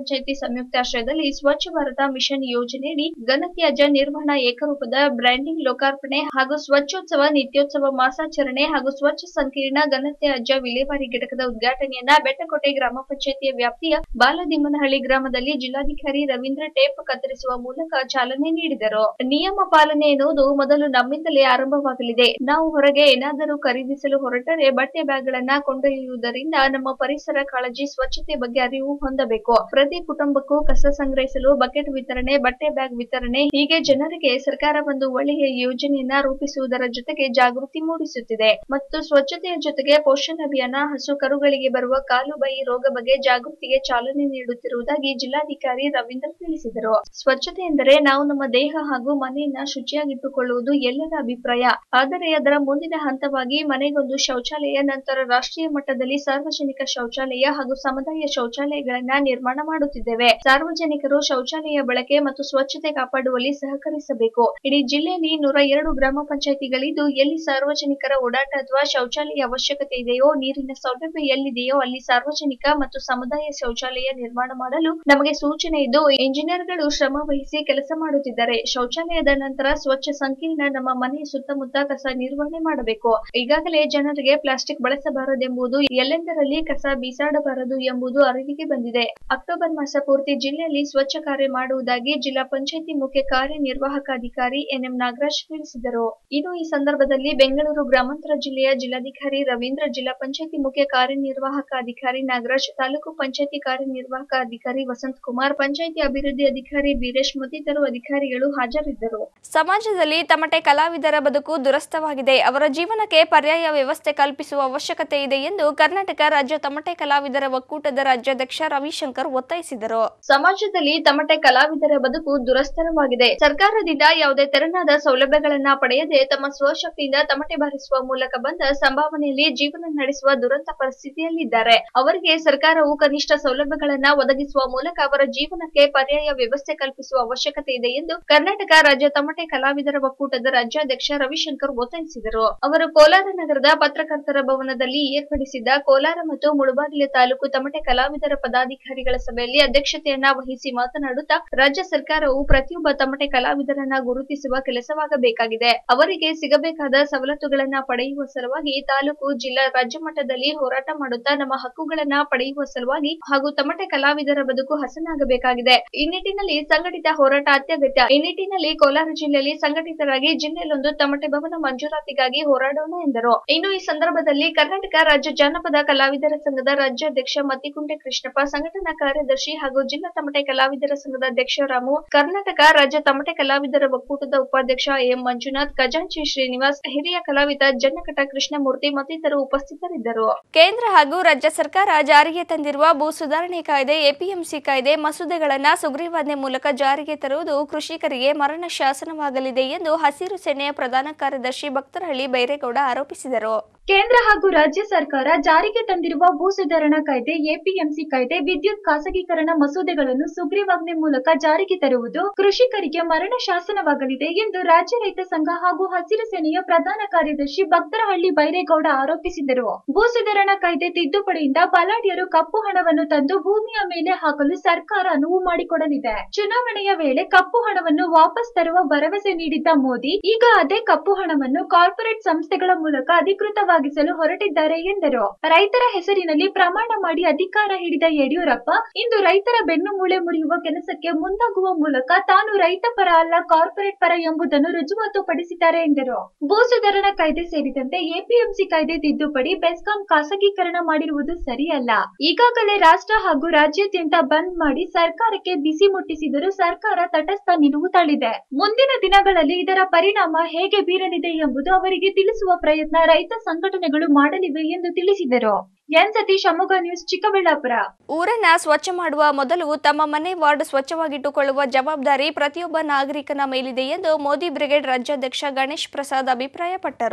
ಪಂಚಾಯಿತಿ ಸಂಯುಕ್ತಾಶ್ರಯದಲ್ಲಿ ಸ್ವಚ್ಛ ಭಾರತ ಮಿಷನ್ ಯೋಜನೆಯಡಿ ಘನತ್ಯಾಜ್ಯ ನಿರ್ವಹಣಾ ಏಕರೂಪದ ಬ್ರ್ಯಾಂಡಿಂಗ್ ಲೋಕಾರ್ಪಣೆ ಹಾಗೂ ಸ್ವಚ್ಛೋತ್ಸವ ನಿತ್ಯೋತ್ಸವ ಮಾಸಾಚರಣೆ ಹಾಗೂ ಸ್ವಚ್ಛ ಸಂಕೀರ್ಣ ಘನತ್ಯಾಜ್ಯ ವಿಲೇವಾರಿ ಘಟಕದ ಉದ್ಘಾಟನೆಯನ್ನ ಬೆಟ್ಟಕೋಟೆ ಗ್ರಾಮ ಪಂಚಾಯಿತಿಯ ವ್ಯಾಪ್ತಿಯ ಬಾಲದಿಮ್ಮನಹಳ್ಳಿ ಗ್ರಾಮದಲ್ಲಿ ಜಿಲ್ಲಾಧಿಕಾರಿ ರವೀಂದ್ರ ಟೇಪ್ ಕತ್ತರಿಸುವ ಮೂಲಕ ಚಾಲನೆ ನೀಡಿದರು. ನಿಯಮ ಪಾಲನೆ ಎನ್ನುವುದು ಮೊದಲು ನಮ್ಮಿಂದಲೇ ಆರಂಭವಾಗಲಿದೆ. ನಾವು ಹೊರಗೆ ಏನಾದರೂ ಖರೀದಿಸಲು ಹೊರಟರೆ ಬಟ್ಟೆ ಬ್ಯಾಗ್ಗಳನ್ನ ಕೊಂಡೊಯ್ಯುವುದರಿಂದ ನಮ್ಮ ಪರಿಸರ ಕಾಳಜಿ, ಸ್ವಚ್ಛತೆ ಬಗ್ಗೆ ಅರಿವು ಹೊಂದಬೇಕು. ಪ್ರತಿ ಕುಟುಂಬಕ್ಕೂ ಕಸ ಸಂಗ್ರಹಿಸಲು ಬಕೆಟ್ ವಿತರಣೆ, ಬಟ್ಟೆ ಬ್ಯಾಗ್ ವಿತರಣೆ, ಹೀಗೆ ಜನರಿಗೆ ಸರ್ಕಾರ ಒಂದು ಒಳ್ಳೆಯ ಯೋಜನೆಯನ್ನ ರೂಪಿಸುವುದರ ಜೊತೆಗೆ ಜಾಗೃತಿ ಮೂಡಿಸುತ್ತಿದೆ ಮತ್ತು ಸ್ವಚ್ಛತೆಯ ಜೊತೆಗೆ ಪೋಷಣ ಅಭಿಯಾನ, ಹಸು ಕರುಗಳಿಗೆ ಬರುವ ಕಾಲು ಬಾಯಿ ರೋಗ ಬಗ್ಗೆ ಜಾಗೃತಿಗೆ ಚಾಲನೆ ನೀಡುತ್ತಿರುವುದಾಗಿ ಜಿಲ್ಲಾಧಿಕಾರಿ ರವೀಂದ್ರ ತಿಳಿಸಿದರು. ಸ್ವಚ್ಛತೆ ಎಂದರೆ ನಾವು ನಮ್ಮ ದೇಹ ಹಾಗೂ ಮನೆಯನ್ನ ಶುಚಿಯಾಗಿಟ್ಟುಕೊಳ್ಳುವುದು ಎಲ್ಲರ ಅಭಿಪ್ರಾಯ. ಆದರೆ ಅದರ ಮುಂದಿನ ಹಂತವಾಗಿ ಮನೆಗೊಂದು ಶೌಚಾಲಯ, ನಂತರ ರಾಷ್ಟ್ರೀಯ ಮಟ್ಟದಲ್ಲಿ ಸಾರ್ವಜನಿಕ ಶೌಚಾಲಯ ಹಾಗೂ ಸಮುದಾಯ ಶೌಚಾಲಯಗಳನ್ನ ನಿರ್ಮಾಣ ಮಾಡುತ್ತಿದ್ದೇವೆ. ಸಾರ್ವಜನಿಕರು ಶೌಚಾಲಯ ಬಳಕೆ ಮತ್ತು ಸ್ವಚ್ಛತೆ ಕಾಪಾಡುವಲ್ಲಿ ಸಹಕರಿಸಬೇಕು. ಇಡೀ ಜಿಲ್ಲೆಯಲ್ಲಿ ನೂರ ಎರಡು ಗ್ರಾಮ ಪಂಚಾಯಿತಿಗಳಿದ್ದು ಎಲ್ಲಿ ಸಾರ್ವಜನಿಕರ ಓಡಾಟ ಅಥವಾ ಶೌಚಾಲಯ ಅವಶ್ಯಕತೆ ಇದೆಯೋ, ನೀರಿನ ಸೌಲಭ್ಯ ಎಲ್ಲಿದೆಯೋ ಅಲ್ಲಿ ಸಾರ್ವಜನಿಕ ಮತ್ತು ಸಮುದಾಯ ಶೌಚಾಲಯ ನಿರ್ಮಾಣ ಮಾಡಲು ನಮಗೆ ಸೂಚನೆ ಇದ್ದು ಇಂಜಿನಿಯರ್ಗಳು ಶ್ರಮ ವಹಿಸಿ ಕೆಲಸ ಮಾಡುತ್ತಿದ್ದಾರೆ. ಶೌಚಾಲಯದ ನಂತರ ಸ್ವಚ್ಛ ಸಂಕೀರ್ಣ, ನಮ್ಮ ಮನೆಯ ಸುತ್ತಮುತ್ತ ಕಸ ನಿರ್ವಹಣೆ ಮಾಡಬೇಕು. ಈಗಾಗಲೇ ಜನರಿಗೆ ಪ್ಲಾಸ್ಟಿಕ್ ಬಳಸಬಾರದೆಂಬುದು, ಎಲ್ಲೆಂದರಲ್ಲಿ ಕಸ ಬೀಸಾಡಬಾರದು ಎಂಬುದು ಅರಿವಿಗೆ ಬಂದಿದೆ. ಅಕ್ಟೋಬರ್ ಮಾಸ ಪೂರ್ತಿ ಜಿಲ್ಲೆಯಲ್ಲಿ ಸ್ವಚ್ಛ ಕಾರ್ಯ ಮಾಡುವುದಾಗಿ ಜಿಲ್ಲಾ ಪಂಚಾಯಿತಿ ಮುಖ್ಯ ಕಾರ್ಯನಿರ್ವಾಹಕಾಧಿಕಾರಿ ಎನ್ಎಂ ನಾಗರಾಜ್ ತಿಳಿಸಿದರು. ಇನ್ನು ಈ ಸಂದರ್ಭದಲ್ಲಿ ಬೆಂಗಳೂರು ಗ್ರಾಮಾಂತರ ಜಿಲ್ಲೆಯ ಜಿಲ್ಲಾಧಿಕಾರಿ ರವೀಂದ್ರ, ಜಿಲ್ಲಾ ಪಂಚಾಯಿತಿ ಮುಖ್ಯ ಕಾರ್ಯನಿರ್ವಾಹಕ ಅಧಿಕಾರಿ ನಾಗರಾಜ್, ತಾಲೂಕು ಪಂಚಾಯಿತಿ ಕಾರ್ಯನಿರ್ವಾಹಕ ಅಧಿಕಾರಿ ವಸಂತ್ ಕುಮಾರ್, ಪಂಚಾಯಿತಿ ಅಭಿವೃದ್ಧಿ ಅಧಿಕಾರಿ ಬೀರೇಶ್ ಮತ್ತಿತರರು ಅಧಿಕಾರಿಗಳು ಹಾಜರಿದ್ದರು. ಸಮಾಜದಲ್ಲಿ ತಮಟೆ ಕಲಾವಿದರ ಬದುಕು ದುರಸ್ಥವಾಗಿದೆ. ಅವರ ಜೀವನಕ್ಕೆ ಪರ್ಯಾಯ ವ್ಯವಸ್ಥೆ ಕಲ್ಪಿಸುವ ಅವಶ್ಯಕತೆ ಇದೆ ಎಂದು ಕರ್ನಾಟಕ ರಾಜ್ಯ ತಮಟೆ ಕಲಾವಿದರ ಒಕ್ಕೂಟದ ರಾಜ್ಯಾಧ್ಯಕ್ಷ ರವಿಶಂಕರ್ ಒತ್ತಾಯಿಸಿದರು. ಸಮಾಜದಲ್ಲಿ ತಮಟೆ ಕಲಾವಿದರ ಬದುಕು ದುರಸ್ಥರವಾಗಿದೆ. ಸರ್ಕಾರದಿಂದ ಯಾವುದೇ ತೆರನಾದ ಸೌಲಭ್ಯಗಳನ್ನ ಪಡೆಯದೆ ತಮ್ಮ ಸ್ವಶಕ್ತಿಯಿಂದ ತಮಟೆ ಬಾರಿಸುವ ಮೂಲಕ ಬಂದ ಸಂಭಾವನೆಯಲ್ಲಿ ಜೀವನ ನಡೆಸುವ ದುರಂತ ಪರಿಸ್ಥಿತಿಯಲ್ಲಿದ್ದಾರೆ. ಅವರಿಗೆ ಸರ್ಕಾರವು ಕನಿಷ್ಠ ಸೌಲಭ್ಯಗಳನ್ನ ಒದಗಿಸುವ ಮೂಲಕ ಅವರ ಜೀವನಕ್ಕೆ ಪರ್ಯಾಯ ವ್ಯವಸ್ಥೆ ಕಲ್ಪಿಸುವ ಅವಶ್ಯಕತೆ ಇದೆ ಎಂದು ಕರ್ನಾಟಕ ರಾಜ್ಯ ತಮಟೆ ಕಲಾವಿದರ ಒಕ್ಕೂಟದ ರಾಜ್ಯಾಧ್ಯಕ್ಷ ರವಿಶಂಕರ್ ಒತ್ತಾಯಿಸಿದರು. ಅವರು ಕೋಲಾರ ನಗರದ ಪತ್ರಕರ್ತರ ಭವನದಲ್ಲಿ ಏರ್ಪಡಿಸಿದ್ದ ಕೋಲಾರ ಮತ್ತು ಮುಳಬಾಗಿಲು ತಾಲೂಕು ತಮಟೆ ಕಲಾವಿದರ ಪದಾಧಿಕಾರಿಗಳ ಸಭೆಯಲ್ಲಿ ಅಧ್ಯಕ್ಷತೆಯನ್ನ ವಹಿಸಿ ಮಾತನಾಡುತ್ತಾ, ರಾಜ್ಯ ಸರ್ಕಾರವು ಪ್ರತಿಯೊಬ್ಬ ತಮಟೆ ಕಲಾವಿದರನ್ನ ಗುರುತಿಸುವ ಕೆಲಸವಾಗಬೇಕಾಗಿದೆ. ಅವರಿಗೆ ಸಿಗಬೇಕಾದ ಸವಲತ್ತುಗಳನ್ನ ಪಡೆಯುವ ಸಲುವಾಗಿ ತಾಲೂಕು, ಜಿಲ್ಲಾ, ರಾಜ್ಯ ಮಟ್ಟದಲ್ಲಿ ಹೋರಾಟ ಮಾಡುತ್ತಾ ನಮ್ಮ ಹಕ್ಕುಗಳನ್ನ ಪಡೆಯುವ ಸಲುವಾಗಿ ಹಾಗೂ ತಮಟೆ ಕಲಾವಿದರ ಬದುಕು ಹಸನಾಗಬೇಕಾಗಿದೆ. ಈ ನಿಟ್ಟಿನಲ್ಲಿ ಸಂಘಟಿತ ಹೋರಾಟ ಅತ್ಯಗತ್ಯ. ಈ ನಿಟ್ಟಿನಲ್ಲಿ ಕೋಲಾರ ಜಿಲ್ಲೆಯಲ್ಲಿ ಸಂಘಟಿತರಾಗಿ ಜಿಲ್ಲೆಯಲ್ಲೊಂದು ತಮಟೆ ಭವನ ಮಂಜೂರಾತಿಗಾಗಿ ಹೋರಾಡೋಣ ಎಂದರು. ಇನ್ನು ಈ ಸಂದರ್ಭದಲ್ಲಿ ಕರ್ನಾಟಕ ರಾಜ್ಯ ಜಾನಪದ ಕಲಾವಿದರ ಸಂಘದ ರಾಜ್ಯಾಧ್ಯಕ್ಷ ಮತ್ತಿಕುಂಟೆ ಕೃಷ್ಣಪ್ಪ, ಸಂಘಟನಾ ಕಾರ್ಯದರ್ಶಿ ಹಾಗೂ ಜಿಲ್ಲಾ ತಮಟೆ ಕಲಾವಿದರ ಸಂಘದ ಅಧ್ಯಕ್ಷ ರಾಮು, ಕರ್ನಾಟಕ ರಾಜ್ಯ ತಮಟೆ ಕಲಾವಿದರ ಒಕ್ಕೂಟದ ಉಪಾಧ್ಯಕ್ಷ ಎಂ ಮಂಜುನಾಥ್, ಖಜಾಂಚಿ ಶ್ರೀನಿವಾಸ್, ಹಿರಿಯ ಕಲಾವಿದ ಜನ್ನಕಟ ಕೃಷ್ಣಮೂರ್ತಿ ಮತ್ತಿತರರು ಉಪಸ್ಥಿತರಿದ್ದರು. ಕೇಂದ್ರ ಹಾಗೂ ರಾಜ್ಯ ಸರ್ಕಾರ ಜಾರಿಗೆ ತಂದಿರುವ ಭೂ ಸುಧಾರಣೆ ಕಾಯ್ದೆ, ಎಪಿಎಂಸಿ ಕಾಯ್ದೆ ಮಸೂದೆಗಳನ್ನು ಸುಗ್ರೀವಾಜ್ಞೆ ಮೂಲಕ ಜಾರಿಗೆ ತರುವುದು ಕೃಷಿಕರಿಗೆ ಮರಣ ಶಾಸನವಾಗಲಿದೆ ಎಂದು ಹಸಿರು ಸೇನೆಯ ಪ್ರಧಾನ ಕಾರ್ಯದರ್ಶಿ ಭಕ್ತರಹಳ್ಳಿ ಬೈರೇಗೌಡ ಆರೋಪಿಸಿದರು. ಕೇಂದ್ರ ಹಾಗೂ ರಾಜ್ಯ ಸರ್ಕಾರ ಜಾರಿಗೆ ತಂದಿರುವ ಭೂ ಸುಧಾರಣಾ ಕಾಯ್ದೆ, ಎಪಿಎಂಸಿ ಕಾಯ್ದೆ, ವಿದ್ಯುತ್ ಖಾಸಗೀಕರಣ ಮಸೂದೆಗಳನ್ನು ಸುಗ್ರೀವಾಜ್ಞೆ ಮೂಲಕ ಜಾರಿಗೆ ತರುವುದು ಕೃಷಿಕರಿಗೆ ಮರಣ ಶಾಸನವಾಗಲಿದೆ ಎಂದು ರಾಜ್ಯ ರೈತ ಸಂಘ ಹಾಗೂ ಹಸಿರು ಸೇನೆಯ ಪ್ರಧಾನ ಕಾರ್ಯದರ್ಶಿ ಭಕ್ತರಹಳ್ಳಿ ಬೈರೇಗೌಡ ಆರೋಪಿಸಿದರು. ಭೂ ಸುಧಾರಣಾ ಕಾಯ್ದೆ ತಿದ್ದುಪಡಿಯಿಂದ ಬಲಾಢ್ಯರು ಕಪ್ಪು ಹಣವನ್ನು ತಂದು ಭೂಮಿಯ ಮೇಲೆ ಹಾಕಲು ಸರ್ಕಾರ ಅನುವು ಮಾಡಿಕೊಡಲಿದೆ. ಚುನಾವಣೆಯ ವೇಳೆ ಕಪ್ಪು ಹಣವನ್ನು ವಾಪಸ್ ತರುವ ಭರವಸೆ ನೀಡಿದ್ದ ಮೋದಿ ಈಗ ಅದೇ ಕಪ್ಪು ಹಣವನ್ನು ಕಾರ್ಪೊರೇಟ್ ಸಂಸ್ಥೆಗಳ ಮೂಲಕ ಅಧಿಕೃತವಾಗಿಸಲು ಹೊರಟಿದ್ದಾರೆ ಎಂದರು. ರೈತರ ಹೆಸರಿನಲ್ಲಿ ಪ್ರಮಾಣ ಮಾಡಿ ಅಧಿಕಾರ ಹಿಡಿದ ಯಡಿಯೂರಪ್ಪ ಇಂದು ರೈತರ ಬೆನ್ನು ಮೂಳೆ ಮುರಿಯುವ ಕೆಲಸಕ್ಕೆ ಮುಂದಾಗುವ ಮೂಲಕ ತಾನು ರೈತ ಪರ ಅಲ್ಲ, ಕಾರ್ಪೊರೇಟ್ ಪರ ಎಂಬುದನ್ನು ರುಜುವಾತು ಪಡಿಸಿದ್ದಾರೆ ಎಂದರು. ಭೂ ಸುಧಾರಣಾ ಕಾಯ್ದೆ ಸೇರಿದಂತೆ ಎಪಿಎಂಸಿ ಕಾಯ್ದೆ ತಿದ್ದುಪಡಿ, ಬೆಸ್ಕಾಂ ಖಾಸಗೀಕರಣ ಮಾಡಿರುವುದು ಸರಿಯಲ್ಲ. ಈಗಾಗಲೇ ರಾಷ್ಟ್ರ ಹಾಗೂ ರಾಜ್ಯಾದ್ಯಂತ ಬಂದ್ ಮಾಡಿ ಸರ್ಕಾರಕ್ಕೆ ಬಿಸಿ ಮುಟ್ಟಿಸಿದರೂ ಸರ್ಕಾರ ತಟಸ್ಥ ನಿಲುವು ತಳ್ಳಿದೆ. ಮುಂದಿನ ದಿನಗಳಲ್ಲಿ ಇದರ ಪರಿಣಾಮ ಹೇಗೆ ಬೀರಲಿದೆ ಎಂಬುದು ಅವರಿಗೆ ತಿಳಿಸುವ ಪ್ರಯತ್ನ ರೈತ ಸಂಘಟನೆಗಳು ಮಾಡಲಿವೆ ಎಂದು ತಿಳಿಸಿದರು. N Satish, Amogha news, Chikkaballapur. ಊರನ್ನ ಸ್ವಚ್ಛ ಮಾಡುವ ಮೊದಲು ತಮ್ಮ ಮನೆ ವಾರ್ಡ್ ಸ್ವಚ್ಛವಾಗಿಟ್ಟುಕೊಳ್ಳುವ ಜವಾಬ್ದಾರಿ ಪ್ರತಿಯೊಬ್ಬ ನಾಗರಿಕನ ಮೇಲಿದೆ ಎಂದು ಮೋದಿ ಬ್ರಿಗೇಡ್ ರಾಜ್ಯಾಧ್ಯಕ್ಷ ಗಣೇಶ್ ಪ್ರಸಾದ್ ಅಭಿಪ್ರಾಯಪಟ್ಟರು.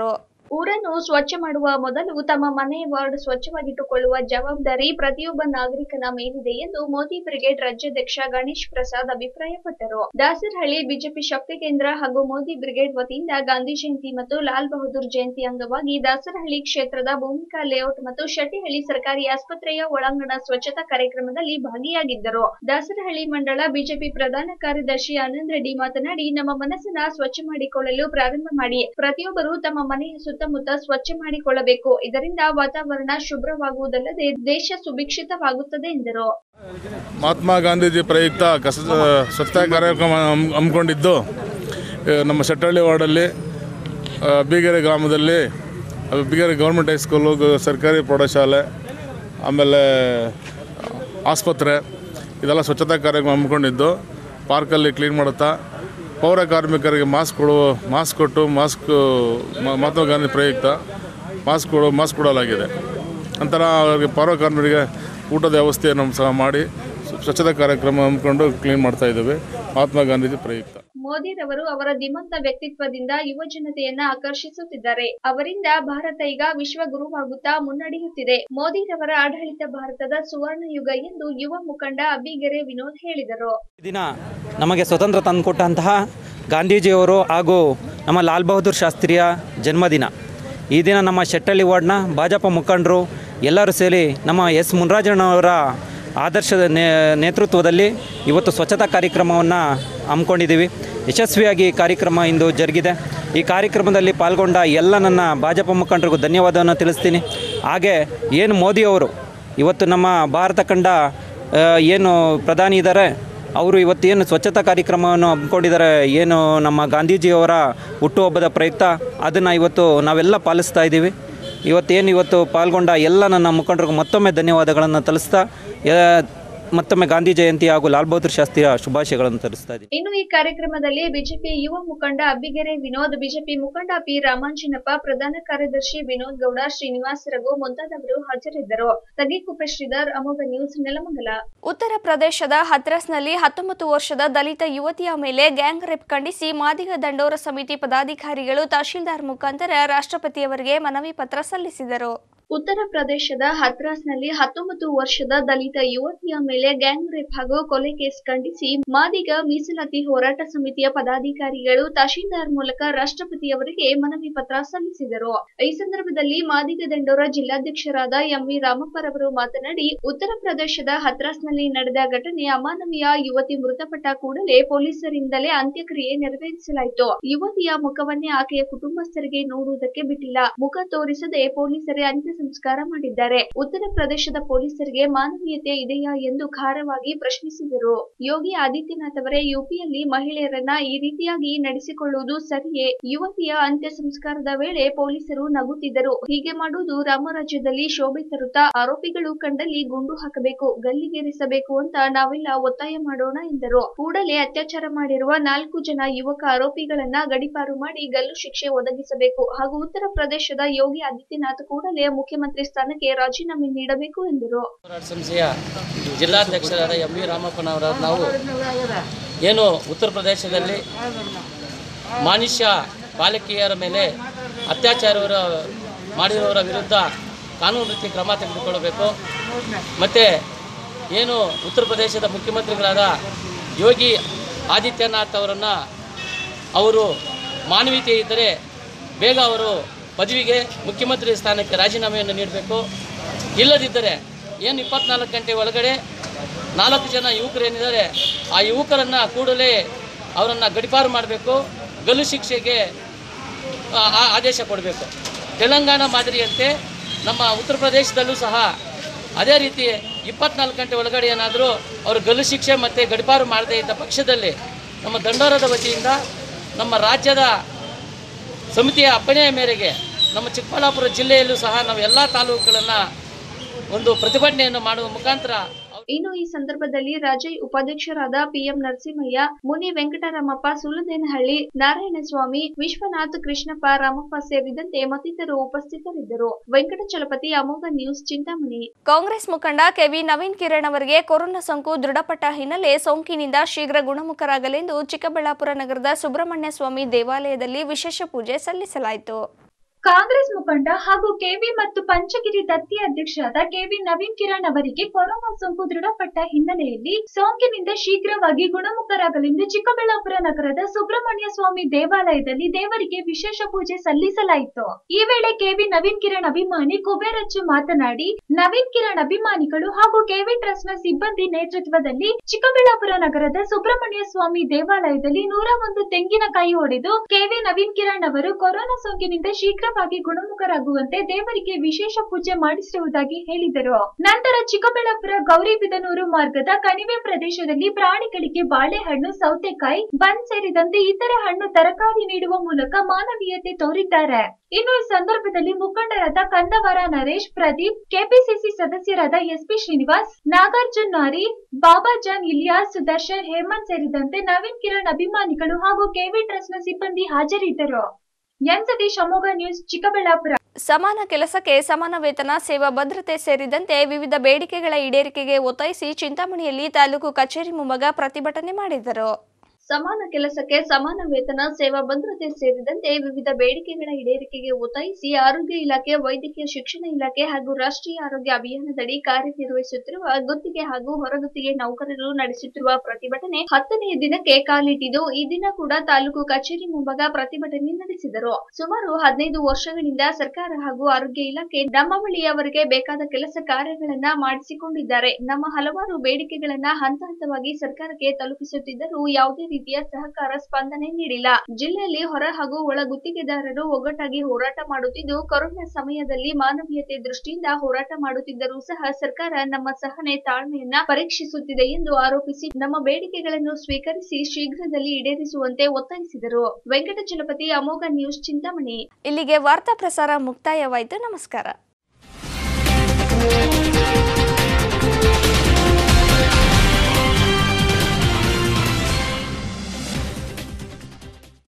ಊರನ್ನು ಸ್ವಚ್ಛ ಮಾಡುವ ಮೊದಲು ತಮ್ಮ ಮನೆ ವಾರ್ಡ್ ಸ್ವಚ್ಛವಾಗಿಟ್ಟುಕೊಳ್ಳುವ ಜವಾಬ್ದಾರಿ ಪ್ರತಿಯೊಬ್ಬ ನಾಗರಿಕನ ಮೇಲಿದೆ ಎಂದು ಮೋದಿ ಬ್ರಿಗೇಡ್ ರಾಜ್ಯಾಧ್ಯಕ್ಷ ಗಣೇಶ್ ಪ್ರಸಾದ್ ಅಭಿಪ್ರಾಯಪಟ್ಟರು. ದಾಸರಹಳ್ಳಿ ಬಿಜೆಪಿ ಶಕ್ತಿ ಕೇಂದ್ರ ಹಾಗೂ ಮೋದಿ ಬ್ರಿಗೇಡ್ ವತಿಯಿಂದ ಗಾಂಧಿ ಜಯಂತಿ ಮತ್ತು ಲಾಲ್ ಬಹದ್ದೂರ್ ಜಯಂತಿ ಅಂಗವಾಗಿ ದಾಸರಹಳ್ಳಿ ಕ್ಷೇತ್ರದ ಭೂಮಿಕಾ ಲೇಔಟ್ ಮತ್ತು ಶೆಟ್ಟಿಹಳ್ಳಿ ಸರ್ಕಾರಿ ಆಸ್ಪತ್ರೆಯ ಒಳಾಂಗಣ ಸ್ವಚ್ಛತಾ ಕಾರ್ಯಕ್ರಮದಲ್ಲಿ ಭಾಗಿಯಾಗಿದ್ದರು. ದಾಸರಹಳ್ಳಿ ಮಂಡಳ ಬಿಜೆಪಿ ಪ್ರಧಾನ ಕಾರ್ಯದರ್ಶಿ ಆನಂದ್ ರೆಡ್ಡಿ ಮಾತನಾಡಿ, ನಮ್ಮ ಮನಸ್ಸನ್ನ ಸ್ವಚ್ಛ ಮಾಡಿಕೊಳ್ಳಲು ಪ್ರಾರಂಭ ಮಾಡಿ. ಪ್ರತಿಯೊಬ್ಬರು ತಮ್ಮ ಮನೆಯ ಸುತ್ತಮುತ್ತ ಸ್ವಚ್ಛ ಮಾಡಿಕೊಳ್ಳಬೇಕು. ಇದರಿಂದ ವಾತಾವರಣ ಶುಭ್ರವಾಗುವುದಲ್ಲದೆ ದೇಶ ಸುಭಿಕ್ಷಿತವಾಗುತ್ತದೆ ಎಂದರು. ಮಹಾತ್ಮ ಗಾಂಧೀಜಿ ಪ್ರಯುಕ್ತ ಕಸ ಸ್ವಚ್ಛತಾ ಕಾರ್ಯಕ್ರಮ ಹಮ್ಮಿಕೊಂಡಿದ್ದು ನಮ್ಮ ಶೆಟ್ಟಹಳ್ಳಿ ವಾರ್ಡಲ್ಲಿ ಬೀಗೆರೆ ಗ್ರಾಮದಲ್ಲಿ ಬೀಗೆರೆ ಗೌರ್ಮೆಂಟ್ ಹೈಸ್ಕೂಲು, ಸರ್ಕಾರಿ ಪ್ರೌಢಶಾಲೆ, ಆಮೇಲೆ ಆಸ್ಪತ್ರೆ ಇದೆಲ್ಲ ಸ್ವಚ್ಛತಾ ಕಾರ್ಯಕ್ರಮ ಹಮ್ಮಿಕೊಂಡಿದ್ದು ಪಾರ್ಕಲ್ಲಿ ಕ್ಲೀನ್ ಮಾಡುತ್ತಾ ಪೌರ ಕಾರ್ಮಿಕರಿಗೆ ಮಾಸ್ಕ್ ಕೊಡುವ ಮಾಸ್ಕ್ ಕೊಟ್ಟು ಮಾಸ್ಕ್ ಮಹಾತ್ಮ ಗಾಂಧಿ ಪ್ರಯುಕ್ತ ಮಾಸ್ಕ್ ಕೊಡು ಮಾಸ್ಕ್ ಕೊಡಲಾಗಿದೆ. ನಂತರ ಅವರಿಗೆ ಪೌರ ಕಾರ್ಮಿಕರಿಗೆ ಊಟದ ವ್ಯವಸ್ಥೆಯನ್ನು ಸಹ ಮಾಡಿ ಸ್ವಚ್ಛತಾ ಕಾರ್ಯಕ್ರಮ ಹಮ್ಮಿಕೊಂಡು ಕ್ಲೀನ್ ಮಾಡ್ತಾ ಇದ್ದೇವೆ ಮಹಾತ್ಮ ಗಾಂಧೀಜಿ ಪ್ರಯುಕ್ತ. ಮೋದಿರವರು ಅವರ ಧೀಮಂತ ವ್ಯಕ್ತಿತ್ವದಿಂದ ಯುವ ಜನತೆಯನ್ನ ಆಕರ್ಷಿಸುತ್ತಿದ್ದಾರೆ. ಅವರಿಂದ ಭಾರತ ಈಗ ವಿಶ್ವಗುರುವಾಗುತ್ತಾ ಮುನ್ನಡೆಯುತ್ತಿದೆ. ಮೋದಿರವರ ಆಡಳಿತ ಭಾರತದ ಸುವರ್ಣ ಯುಗ ಎಂದು ಯುವ ಮುಖಂಡ ಅಬ್ಬಿಗೆರೆ ವಿನೋದ್ ಹೇಳಿದರು. ದಿನ ನಮಗೆ ಸ್ವತಂತ್ರ ತಂದುಕೊಟ್ಟಂತಹ ಗಾಂಧೀಜಿಯವರು ಹಾಗೂ ನಮ್ಮ ಲಾಲ್ ಬಹದ್ದೂರ್ ಶಾಸ್ತ್ರಿಯ ಜನ್ಮದಿನ. ಈ ದಿನ ನಮ್ಮ ಶೆಟ್ಟಹಳ್ಳಿ ವಾರ್ಡ್ನ ಭಾಜಪ ಮುಖಂಡರು ಎಲ್ಲರೂ ಸೇರಿ ನಮ್ಮ ಎಸ್ ಮುನ್ರಾಜಣ್ಣವರ ಆದರ್ಶದ ನೇತೃತ್ವದಲ್ಲಿ ಇವತ್ತು ಸ್ವಚ್ಛತಾ ಕಾರ್ಯಕ್ರಮವನ್ನು ಹಮ್ಮಿಕೊಂಡಿದ್ದೀವಿ. ಯಶಸ್ವಿಯಾಗಿ ಕಾರ್ಯಕ್ರಮ ಇಂದು ಜರುಗಿದೆ. ಈ ಕಾರ್ಯಕ್ರಮದಲ್ಲಿ ಪಾಲ್ಗೊಂಡ ಎಲ್ಲ ನನ್ನ ಭಾಜಪ ಮುಖಂಡರಿಗೂ ಧನ್ಯವಾದವನ್ನು ತಿಳಿಸ್ತೀನಿ. ಹಾಗೆ ಏನು ಮೋದಿಯವರು ಇವತ್ತು ನಮ್ಮ ಭಾರತ ಕಂಡ ಏನು ಪ್ರಧಾನಿ ಇದ್ದಾರೆ, ಅವರು ಇವತ್ತೇನು ಸ್ವಚ್ಛತಾ ಕಾರ್ಯಕ್ರಮವನ್ನು ಹಮ್ಮಿಕೊಂಡಿದ್ದಾರೆ, ಏನು ನಮ್ಮ ಗಾಂಧೀಜಿಯವರ ಹುಟ್ಟುಹಬ್ಬದ ಪ್ರಯುಕ್ತ, ಅದನ್ನು ಇವತ್ತು ನಾವೆಲ್ಲ ಪಾಲಿಸ್ತಾ ಇದ್ದೀವಿ. ಇವತ್ತೇನು ಇವತ್ತು ಪಾಲ್ಗೊಂಡ ಎಲ್ಲ ನನ್ನ ಮುಖಂಡರಿಗೂ ಮತ್ತೊಮ್ಮೆ ಧನ್ಯವಾದಗಳನ್ನು ತಿಳಿಸ್ತಾ ಮತ್ತೊಮ್ಮೆ ಗಾಂಧಿ ಜಯಂತಿ ಹಾಗೂ ಲಾಲ್ ಬಹದ್ದೂರ್ ಶಾಸ್ತ್ರಿಯ ಶುಭಾಶಯಗಳನ್ನು ತಿಳಿಸ್ತಾ ಇದ್ದೀನಿ. ಇನ್ನು ಈ ಕಾರ್ಯಕ್ರಮದಲ್ಲಿ ಬಿಜೆಪಿ ಯುವ ಮುಖಂಡ ಅಬ್ಬಿಗೆರೆ ವಿನೋದ್, ಬಿಜೆಪಿ ಮುಖಂಡ ಪಿ ರಾಮಾಂಜಿನಪ್ಪ, ಪ್ರಧಾನ ಕಾರ್ಯದರ್ಶಿ ವಿನೋದ್ ಗೌಡ, ಶ್ರೀನಿವಾಸ್ ರಘು ಮುಂತಾದವರು ಹಾಜರಿದ್ದರು. ತಗಿಕುಪ್ಪೆ ಶ್ರೀಧರ್, ಅಮೋಘ ನ್ಯೂಸ್, ನೆಲಮಂಗಲ. ಉತ್ತರ ಪ್ರದೇಶದ ಹತ್ರಾಸ್ನಲ್ಲಿ ಹತ್ತೊಂಬತ್ತು ವರ್ಷದ ದಲಿತ ಯುವತಿಯ ಮೇಲೆ ಗ್ಯಾಂಗ್ ರೇಪ್ ಖಂಡಿಸಿ ಮಾದಿಗ ದಂಡೋರ ಸಮಿತಿ ಪದಾಧಿಕಾರಿಗಳು ತಹಶೀಲ್ದಾರ್ ಮುಖಾಂತರ ರಾಷ್ಟ್ರಪತಿಯವರಿಗೆ ಮನವಿ ಪತ್ರ ಸಲ್ಲಿಸಿದರು. ಉತ್ತರ ಪ್ರದೇಶದ ಹತ್ರಾಸ್ನಲ್ಲಿ ಹತ್ತೊಂಬತ್ತು ವರ್ಷದ ದಲಿತ ಯುವತಿಯ ಮೇಲೆ ಗ್ಯಾಂಗ್ ರೇಪ್ ಹಾಗೂ ಕೊಲೆ ಕೇಸ್ ಖಂಡಿಸಿ ಮಾದಿಗ ಮೀಸಲಾತಿ ಹೋರಾಟ ಸಮಿತಿಯ ಪದಾಧಿಕಾರಿಗಳು ತಹಶೀಲ್ದಾರ್ ಮೂಲಕ ರಾಷ್ಟ್ರಪತಿಯವರಿಗೆ ಮನವಿ ಪತ್ರ ಸಲ್ಲಿಸಿದರು. ಈ ಸಂದರ್ಭದಲ್ಲಿ ಮಾದಿಗ ದಂಡೋರ ಜಿಲ್ಲಾಧ್ಯಕ್ಷರಾದ ಎಂವಿ ರಾಮಪ್ಪರವರು ಮಾತನಾಡಿ, ಉತ್ತರ ಪ್ರದೇಶದ ಹತ್ರಾಸ್ನಲ್ಲಿ ನಡೆದ ಘಟನೆ ಅಮಾನವೀಯ. ಯುವತಿ ಮೃತಪಟ್ಟ ಕೂಡಲೇ ಪೊಲೀಸರಿಂದಲೇ ಅಂತ್ಯಕ್ರಿಯೆ ನೆರವೇರಿಸಲಾಯಿತು. ಯುವತಿಯ ಮುಖವನ್ನೇ ಆಕೆಯ ಕುಟುಂಬಸ್ಥರಿಗೆ ನೋಡುವುದಕ್ಕೆ ಬಿಟ್ಟಿಲ್ಲ. ಮುಖ ತೋರಿಸದೆ ಪೊಲೀಸರೇ ಅಂತ್ಯ ಸಂಸ್ಕಾರ ಮಾಡಿದ್ದಾರೆ. ಉತ್ತರ ಪ್ರದೇಶದ ಪೊಲೀಸರಿಗೆ ಮಾನವೀಯತೆ ಇದೆಯಾ ಎಂದು ಖಾರವಾಗಿ ಪ್ರಶ್ನಿಸಿದರು. ಯೋಗಿ ಆದಿತ್ಯನಾಥ್ ಅವರೇ ಯುಪಿಯಲ್ಲಿ ಮಹಿಳೆಯರನ್ನ ಈ ರೀತಿಯಾಗಿ ನಡೆಸಿಕೊಳ್ಳುವುದು ಸರಿಯೇ? ಯುವತಿಯ ಅಂತ್ಯ ಸಂಸ್ಕಾರದ ವೇಳೆ ಪೊಲೀಸರು ನಗುತ್ತಿದ್ದರು. ಹೀಗೆ ಮಾಡುವುದು ರಾಮರಾಜ್ಯದಲ್ಲಿ ಶೋಭೆ ತರುತ್ತಾ ಆರೋಪಿಗಳು ಕಂಡಲ್ಲಿ ಗುಂಡು ಹಾಕಬೇಕು, ಗಲ್ಲಿಗೇರಿಸಬೇಕು ಅಂತ ನಾವೆಲ್ಲ ಒತ್ತಾಯ ಮಾಡೋಣ ಎಂದರು. ಕೂಡಲೇ ಅತ್ಯಾಚಾರ ಮಾಡಿರುವ ನಾಲ್ಕು ಜನ ಯುವಕ ಆರೋಪಿಗಳನ್ನ ಗಡೀಪಾರು ಮಾಡಿ ಗಲ್ಲು ಶಿಕ್ಷೆ ಒದಗಿಸಬೇಕು ಹಾಗೂ ಉತ್ತರ ಪ್ರದೇಶದ ಯೋಗಿ ಆದಿತ್ಯನಾಥ್ ಕೂಡಲೇ ಮುಖ್ಯಮಂತ್ರಿ ಸ್ಥಾನಕ್ಕೆ ರಾಜೀನಾಮೆ ನೀಡಬೇಕು ಎಂದರು. ಸಂಸ್ಥೆಯ ಜಿಲ್ಲಾಧ್ಯಕ್ಷರಾದ ಎಂ ವಿ ರಾಮಪ್ಪನವರ ನಾವು ಏನು ಉತ್ತರ ಪ್ರದೇಶದಲ್ಲಿ ಮಾನುಷ್ಯ ಬಾಲಕಿಯರ ಮೇಲೆ ಅತ್ಯಾಚಾರ ಮಾಡಿರುವವರ ವಿರುದ್ಧ ಕಾನೂನು ರೀತಿ ಕ್ರಮ ತೆಗೆದುಕೊಳ್ಳಬೇಕು. ಮತ್ತು ಏನು ಉತ್ತರ ಪ್ರದೇಶದ ಮುಖ್ಯಮಂತ್ರಿಗಳಾದ ಯೋಗಿ ಆದಿತ್ಯನಾಥ್ ಅವರನ್ನು ಅವರು ಮಾನವೀಯತೆ ಇದ್ದರೆ ಬೇಗ ಅವರು ಪದವಿಗೆ ಮುಖ್ಯಮಂತ್ರಿ ಸ್ಥಾನಕ್ಕೆ ರಾಜೀನಾಮೆಯನ್ನು ನೀಡಬೇಕು. ಇಲ್ಲದಿದ್ದರೆ ಏನು ಇಪ್ಪತ್ನಾಲ್ಕು ಗಂಟೆ ಒಳಗಡೆ ನಾಲ್ಕು ಜನ ಯುವಕರೇನಿದ್ದಾರೆ ಆ ಯುವಕರನ್ನು ಕೂಡಲೇ ಅವರನ್ನು ಗಡೀಪಾರು ಮಾಡಬೇಕು, ಗಲ್ಲು ಶಿಕ್ಷೆಗೆ ಆದೇಶ ಕೊಡಬೇಕು. ತೆಲಂಗಾಣ ಮಾದರಿಯಂತೆ ನಮ್ಮ ಉತ್ತರ ಪ್ರದೇಶದಲ್ಲೂ ಸಹ ಅದೇ ರೀತಿ ಇಪ್ಪತ್ನಾಲ್ಕು ಗಂಟೆ ಒಳಗಡೆ ಏನಾದರೂ ಅವರು ಗಲ್ಲು ಶಿಕ್ಷೆ ಮತ್ತು ಗಡೀಪಾರು ಮಾಡದೇ ಇದ್ದ ಪಕ್ಷದಲ್ಲಿ ನಮ್ಮ ದಂಡೋರದ ವತಿಯಿಂದ ನಮ್ಮ ರಾಜ್ಯದ ಸಮಿತಿಯ ಅಪ್ಪಣೆಯ ಮೇರೆಗೆ ನಮ್ಮ ಚಿಕ್ಕಬಳ್ಳಾಪುರ ಜಿಲ್ಲೆಯಲ್ಲೂ ಸಹ ನಾವು ಎಲ್ಲ ತಾಲೂಕುಗಳನ್ನು ಒಂದು ಪ್ರತಿಭಟನೆಯನ್ನು ಮಾಡುವ ಮುಖಾಂತರ. ಇನ್ನು ಈ ಸಂದರ್ಭದಲ್ಲಿ ರಾಜ್ಯ ಉಪಾಧ್ಯಕ್ಷರಾದ ಪಿಎಂ ನರಸಿಂಹಯ್ಯ, ಮುನಿ ವೆಂಕಟರಾಮಪ್ಪ, ಸುಲದೇನಹಳ್ಳಿ, ನಾರಾಯಣಸ್ವಾಮಿ, ವಿಶ್ವನಾಥ್, ಕೃಷ್ಣಪ್ಪ, ರಾಮಪ್ಪ ಸೇರಿದಂತೆ ಮತ್ತಿತರರು ಉಪಸ್ಥಿತರಿದ್ದರು. ವೆಂಕಟಚಲಪತಿ, ಅಮೋಘ ನ್ಯೂಸ್, ಚಿಂತಾಮಣಿ. ಕಾಂಗ್ರೆಸ್ ಮುಖಂಡ ಕೆವಿ ನವೀನ್ ಕಿರಣ್ ಅವರಿಗೆ ಕೊರೋನಾ ಸೋಂಕು ದೃಢಪಟ್ಟ ಹಿನ್ನೆಲೆ ಸೋಂಕಿನಿಂದ ಶೀಘ್ರ ಗುಣಮುಖರಾಗಲೆಂದು ಚಿಕ್ಕಬಳ್ಳಾಪುರ ನಗರದ ಸುಬ್ರಹ್ಮಣ್ಯ ಸ್ವಾಮಿ ದೇವಾಲಯದಲ್ಲಿ ವಿಶೇಷ ಪೂಜೆ ಸಲ್ಲಿಸಲಾಯಿತು. ಕಾಂಗ್ರೆಸ್ ಮುಖಂಡ ಹಾಗೂ ಕೆವಿ ಮತ್ತು ಪಂಚಗಿರಿ ದತ್ತಿ ಅಧ್ಯಕ್ಷರಾದ ಕೆವಿ ನವೀನ್ ಕಿರಣ್ ಅವರಿಗೆ ಕೊರೋನಾ ಸೋಂಕು ದೃಢಪಟ್ಟ ಹಿನ್ನೆಲೆಯಲ್ಲಿ ಸೋಂಕಿನಿಂದ ಶೀಘ್ರವಾಗಿ ಗುಣಮುಖರಾಗಲೆಂದು ಚಿಕ್ಕಬಳ್ಳಾಪುರ ನಗರದ ಸುಬ್ರಹ್ಮಣ್ಯ ಸ್ವಾಮಿ ದೇವಾಲಯದಲ್ಲಿ ದೇವರಿಗೆ ವಿಶೇಷ ಪೂಜೆ ಸಲ್ಲಿಸಲಾಯಿತು. ಈ ವೇಳೆ ಕೆವಿ ನವೀನ್ ಕಿರಣ್ ಅಭಿಮಾನಿ ಕುಬೇರಚ್ಚು ಮಾತನಾಡಿ, ನವೀನ್ ಕಿರಣ್ ಅಭಿಮಾನಿಗಳು ಹಾಗೂ ಕೆವಿ ಟ್ರಸ್ಟ್ ನ ಸಿಬ್ಬಂದಿ ನೇತೃತ್ವದಲ್ಲಿ ಚಿಕ್ಕಬಳ್ಳಾಪುರ ನಗರದ ಸುಬ್ರಹ್ಮಣ್ಯ ಸ್ವಾಮಿ ದೇವಾಲಯದಲ್ಲಿ ನೂರ ಒಂದು ತೆಂಗಿನಕಾಯಿ ಹೊಡೆದು ಕೆವಿ ನವೀನ್ ಕಿರಣ್ ಅವರು ಕೊರೋನಾ ಸೋಂಕಿನಿಂದ ಶೀಘ್ರ ಗುಣಮುಖರಾಗುವಂತೆ ದೇವರಿಗೆ ವಿಶೇಷ ಪೂಜೆ ಮಾಡಿಸಿರುವುದಾಗಿ ಹೇಳಿದರು. ನಂತರ ಚಿಕ್ಕಬಳ್ಳಾಪುರ ಗೌರಿಬಿದನೂರು ಮಾರ್ಗದ ಕಣಿವೆ ಪ್ರದೇಶದಲ್ಲಿ ಪ್ರಾಣಿಗಳಿಗೆ ಬಾಳೆಹಣ್ಣು, ಸೌತೆಕಾಯಿ, ಬನ್ ಸೇರಿದಂತೆ ಇತರೆ ಹಣ್ಣು ತರಕಾರಿ ನೀಡುವ ಮೂಲಕ ಮಾನವೀಯತೆ ತೋರಿದ್ದಾರೆ. ಇನ್ನು ಈ ಸಂದರ್ಭದಲ್ಲಿ ಮುಖಂಡರಾದ ಕಂದವರ ನರೇಶ್, ಪ್ರದೀಪ್, ಕೆಪಿಸಿಸಿ ಸದಸ್ಯರಾದ ಎಸ್ಪಿ ಶ್ರೀನಿವಾಸ್, ನಾಗಾರ್ಜುನ್ ನಾರಿ, ಬಾಬಾಜಾನ್, ಇಲಿಯಾಸ್, ಸುದರ್ಶನ್, ಹೇಮಂತ್ ಸೇರಿದಂತೆ ನವೀನ್ ಕಿರಣ್ ಅಭಿಮಾನಿಗಳು ಹಾಗೂ ಕೆವಿ ಟ್ರಸ್ಟ್ ನ ಸಿಬ್ಬಂದಿ ಹಾಜರಿದ್ದರು. N Satish, Amogha news, Chikkaballapur. ಸಮಾನ ಕೆಲಸಕ್ಕೆ ಸಮಾನ ವೇತನ, ಸೇವಾ ಭದ್ರತೆ ಸೇರಿದಂತೆ ವಿವಿಧ ಬೇಡಿಕೆಗಳ ಈಡೇರಿಕೆಗೆ ಒತ್ತಾಯಿಸಿ ಚಿಂತಾಮಣಿಯಲ್ಲಿ ತಾಲೂಕು ಕಚೇರಿ ಮುಂಭಾಗ ಪ್ರತಿಭಟನೆ ಮಾಡಿದರು. ಸಮಾನ ಕೆಲಸಕ್ಕೆ ಸಮಾನ ವೇತನ, ಸೇವಾ ಭದ್ರತೆ ಸೇರಿದಂತೆ ವಿವಿಧ ಬೇಡಿಕೆಗಳ ಈಡೇರಿಕೆಗೆ ಒತ್ತಾಯಿಸಿ ಆರೋಗ್ಯ ಇಲಾಖೆ, ವೈದ್ಯಕೀಯ ಶಿಕ್ಷಣ ಇಲಾಖೆ ಹಾಗೂ ರಾಷ್ಟ್ರೀಯ ಆರೋಗ್ಯ ಅಭಿಯಾನದಡಿ ಕಾರ್ಯನಿರ್ವಹಿಸುತ್ತಿರುವ ಗುತ್ತಿಗೆ ಹಾಗೂ ಹೊರಗುತ್ತಿಗೆ ನೌಕರರು ನಡೆಸುತ್ತಿರುವ ಪ್ರತಿಭಟನೆ ಹತ್ತನೆಯ ದಿನಕ್ಕೆ ಕಾಲಿಟ್ಟಿದ್ದು, ಈ ದಿನ ಕೂಡ ತಾಲೂಕು ಕಚೇರಿ ಮುಂಭಾಗ ಪ್ರತಿಭಟನೆ ನಡೆಸಿದರು. ಸುಮಾರು ಹದಿನೈದು ವರ್ಷಗಳಿಂದ ಸರ್ಕಾರ ಹಾಗೂ ಆರೋಗ್ಯ ಇಲಾಖೆ ನಮ್ಮ ಬಳಿಯವರಿಗೆ ಬೇಕಾದ ಕೆಲಸ ಕಾರ್ಯಗಳನ್ನ ಮಾಡಿಸಿಕೊಂಡಿದ್ದಾರೆ. ನಮ್ಮ ಹಲವಾರು ಬೇಡಿಕೆಗಳನ್ನ ಹಂತ ಹಂತವಾಗಿ ಸರ್ಕಾರಕ್ಕೆ ತಲುಪಿಸುತ್ತಿದ್ದರೂ ಯಾವುದೇ ರೀತಿಯ ಸಹಕಾರ, ಸ್ಪಂದನೆ ನೀಡಿಲ್ಲ. ಜಿಲ್ಲೆಯಲ್ಲಿ ಹೊರ ಹಾಗೂ ಒಳ ಗುತ್ತಿಗೆದಾರರು ಒಗ್ಗಟ್ಟಾಗಿ ಹೋರಾಟ ಮಾಡುತ್ತಿದ್ದು, ಕೊರೋನಾ ಸಮಯದಲ್ಲಿ ಮಾನವೀಯತೆ ದೃಷ್ಟಿಯಿಂದ ಹೋರಾಟ ಮಾಡುತ್ತಿದ್ದರೂ ಸಹ ಸರ್ಕಾರ ನಮ್ಮ ಸಹನೆ, ತಾಳ್ಮೆಯನ್ನ ಪರೀಕ್ಷಿಸುತ್ತಿದೆ ಎಂದು ಆರೋಪಿಸಿ ನಮ್ಮ ಬೇಡಿಕೆಗಳನ್ನು ಸ್ವೀಕರಿಸಿ ಶೀಘ್ರದಲ್ಲಿ ಈಡೇರಿಸುವಂತೆ ಒತ್ತಾಯಿಸಿದರು. ವೆಂಕಟಚಲಪತಿ, ಅಮೋಘ ನ್ಯೂಸ್, ಚಿಂತಾಮಣಿ. ಇಲ್ಲಿಗೆ ವಾರ್ತಾ ಪ್ರಸಾರ ಮುಕ್ತಾಯವಾಯಿತು. ನಮಸ್ಕಾರ.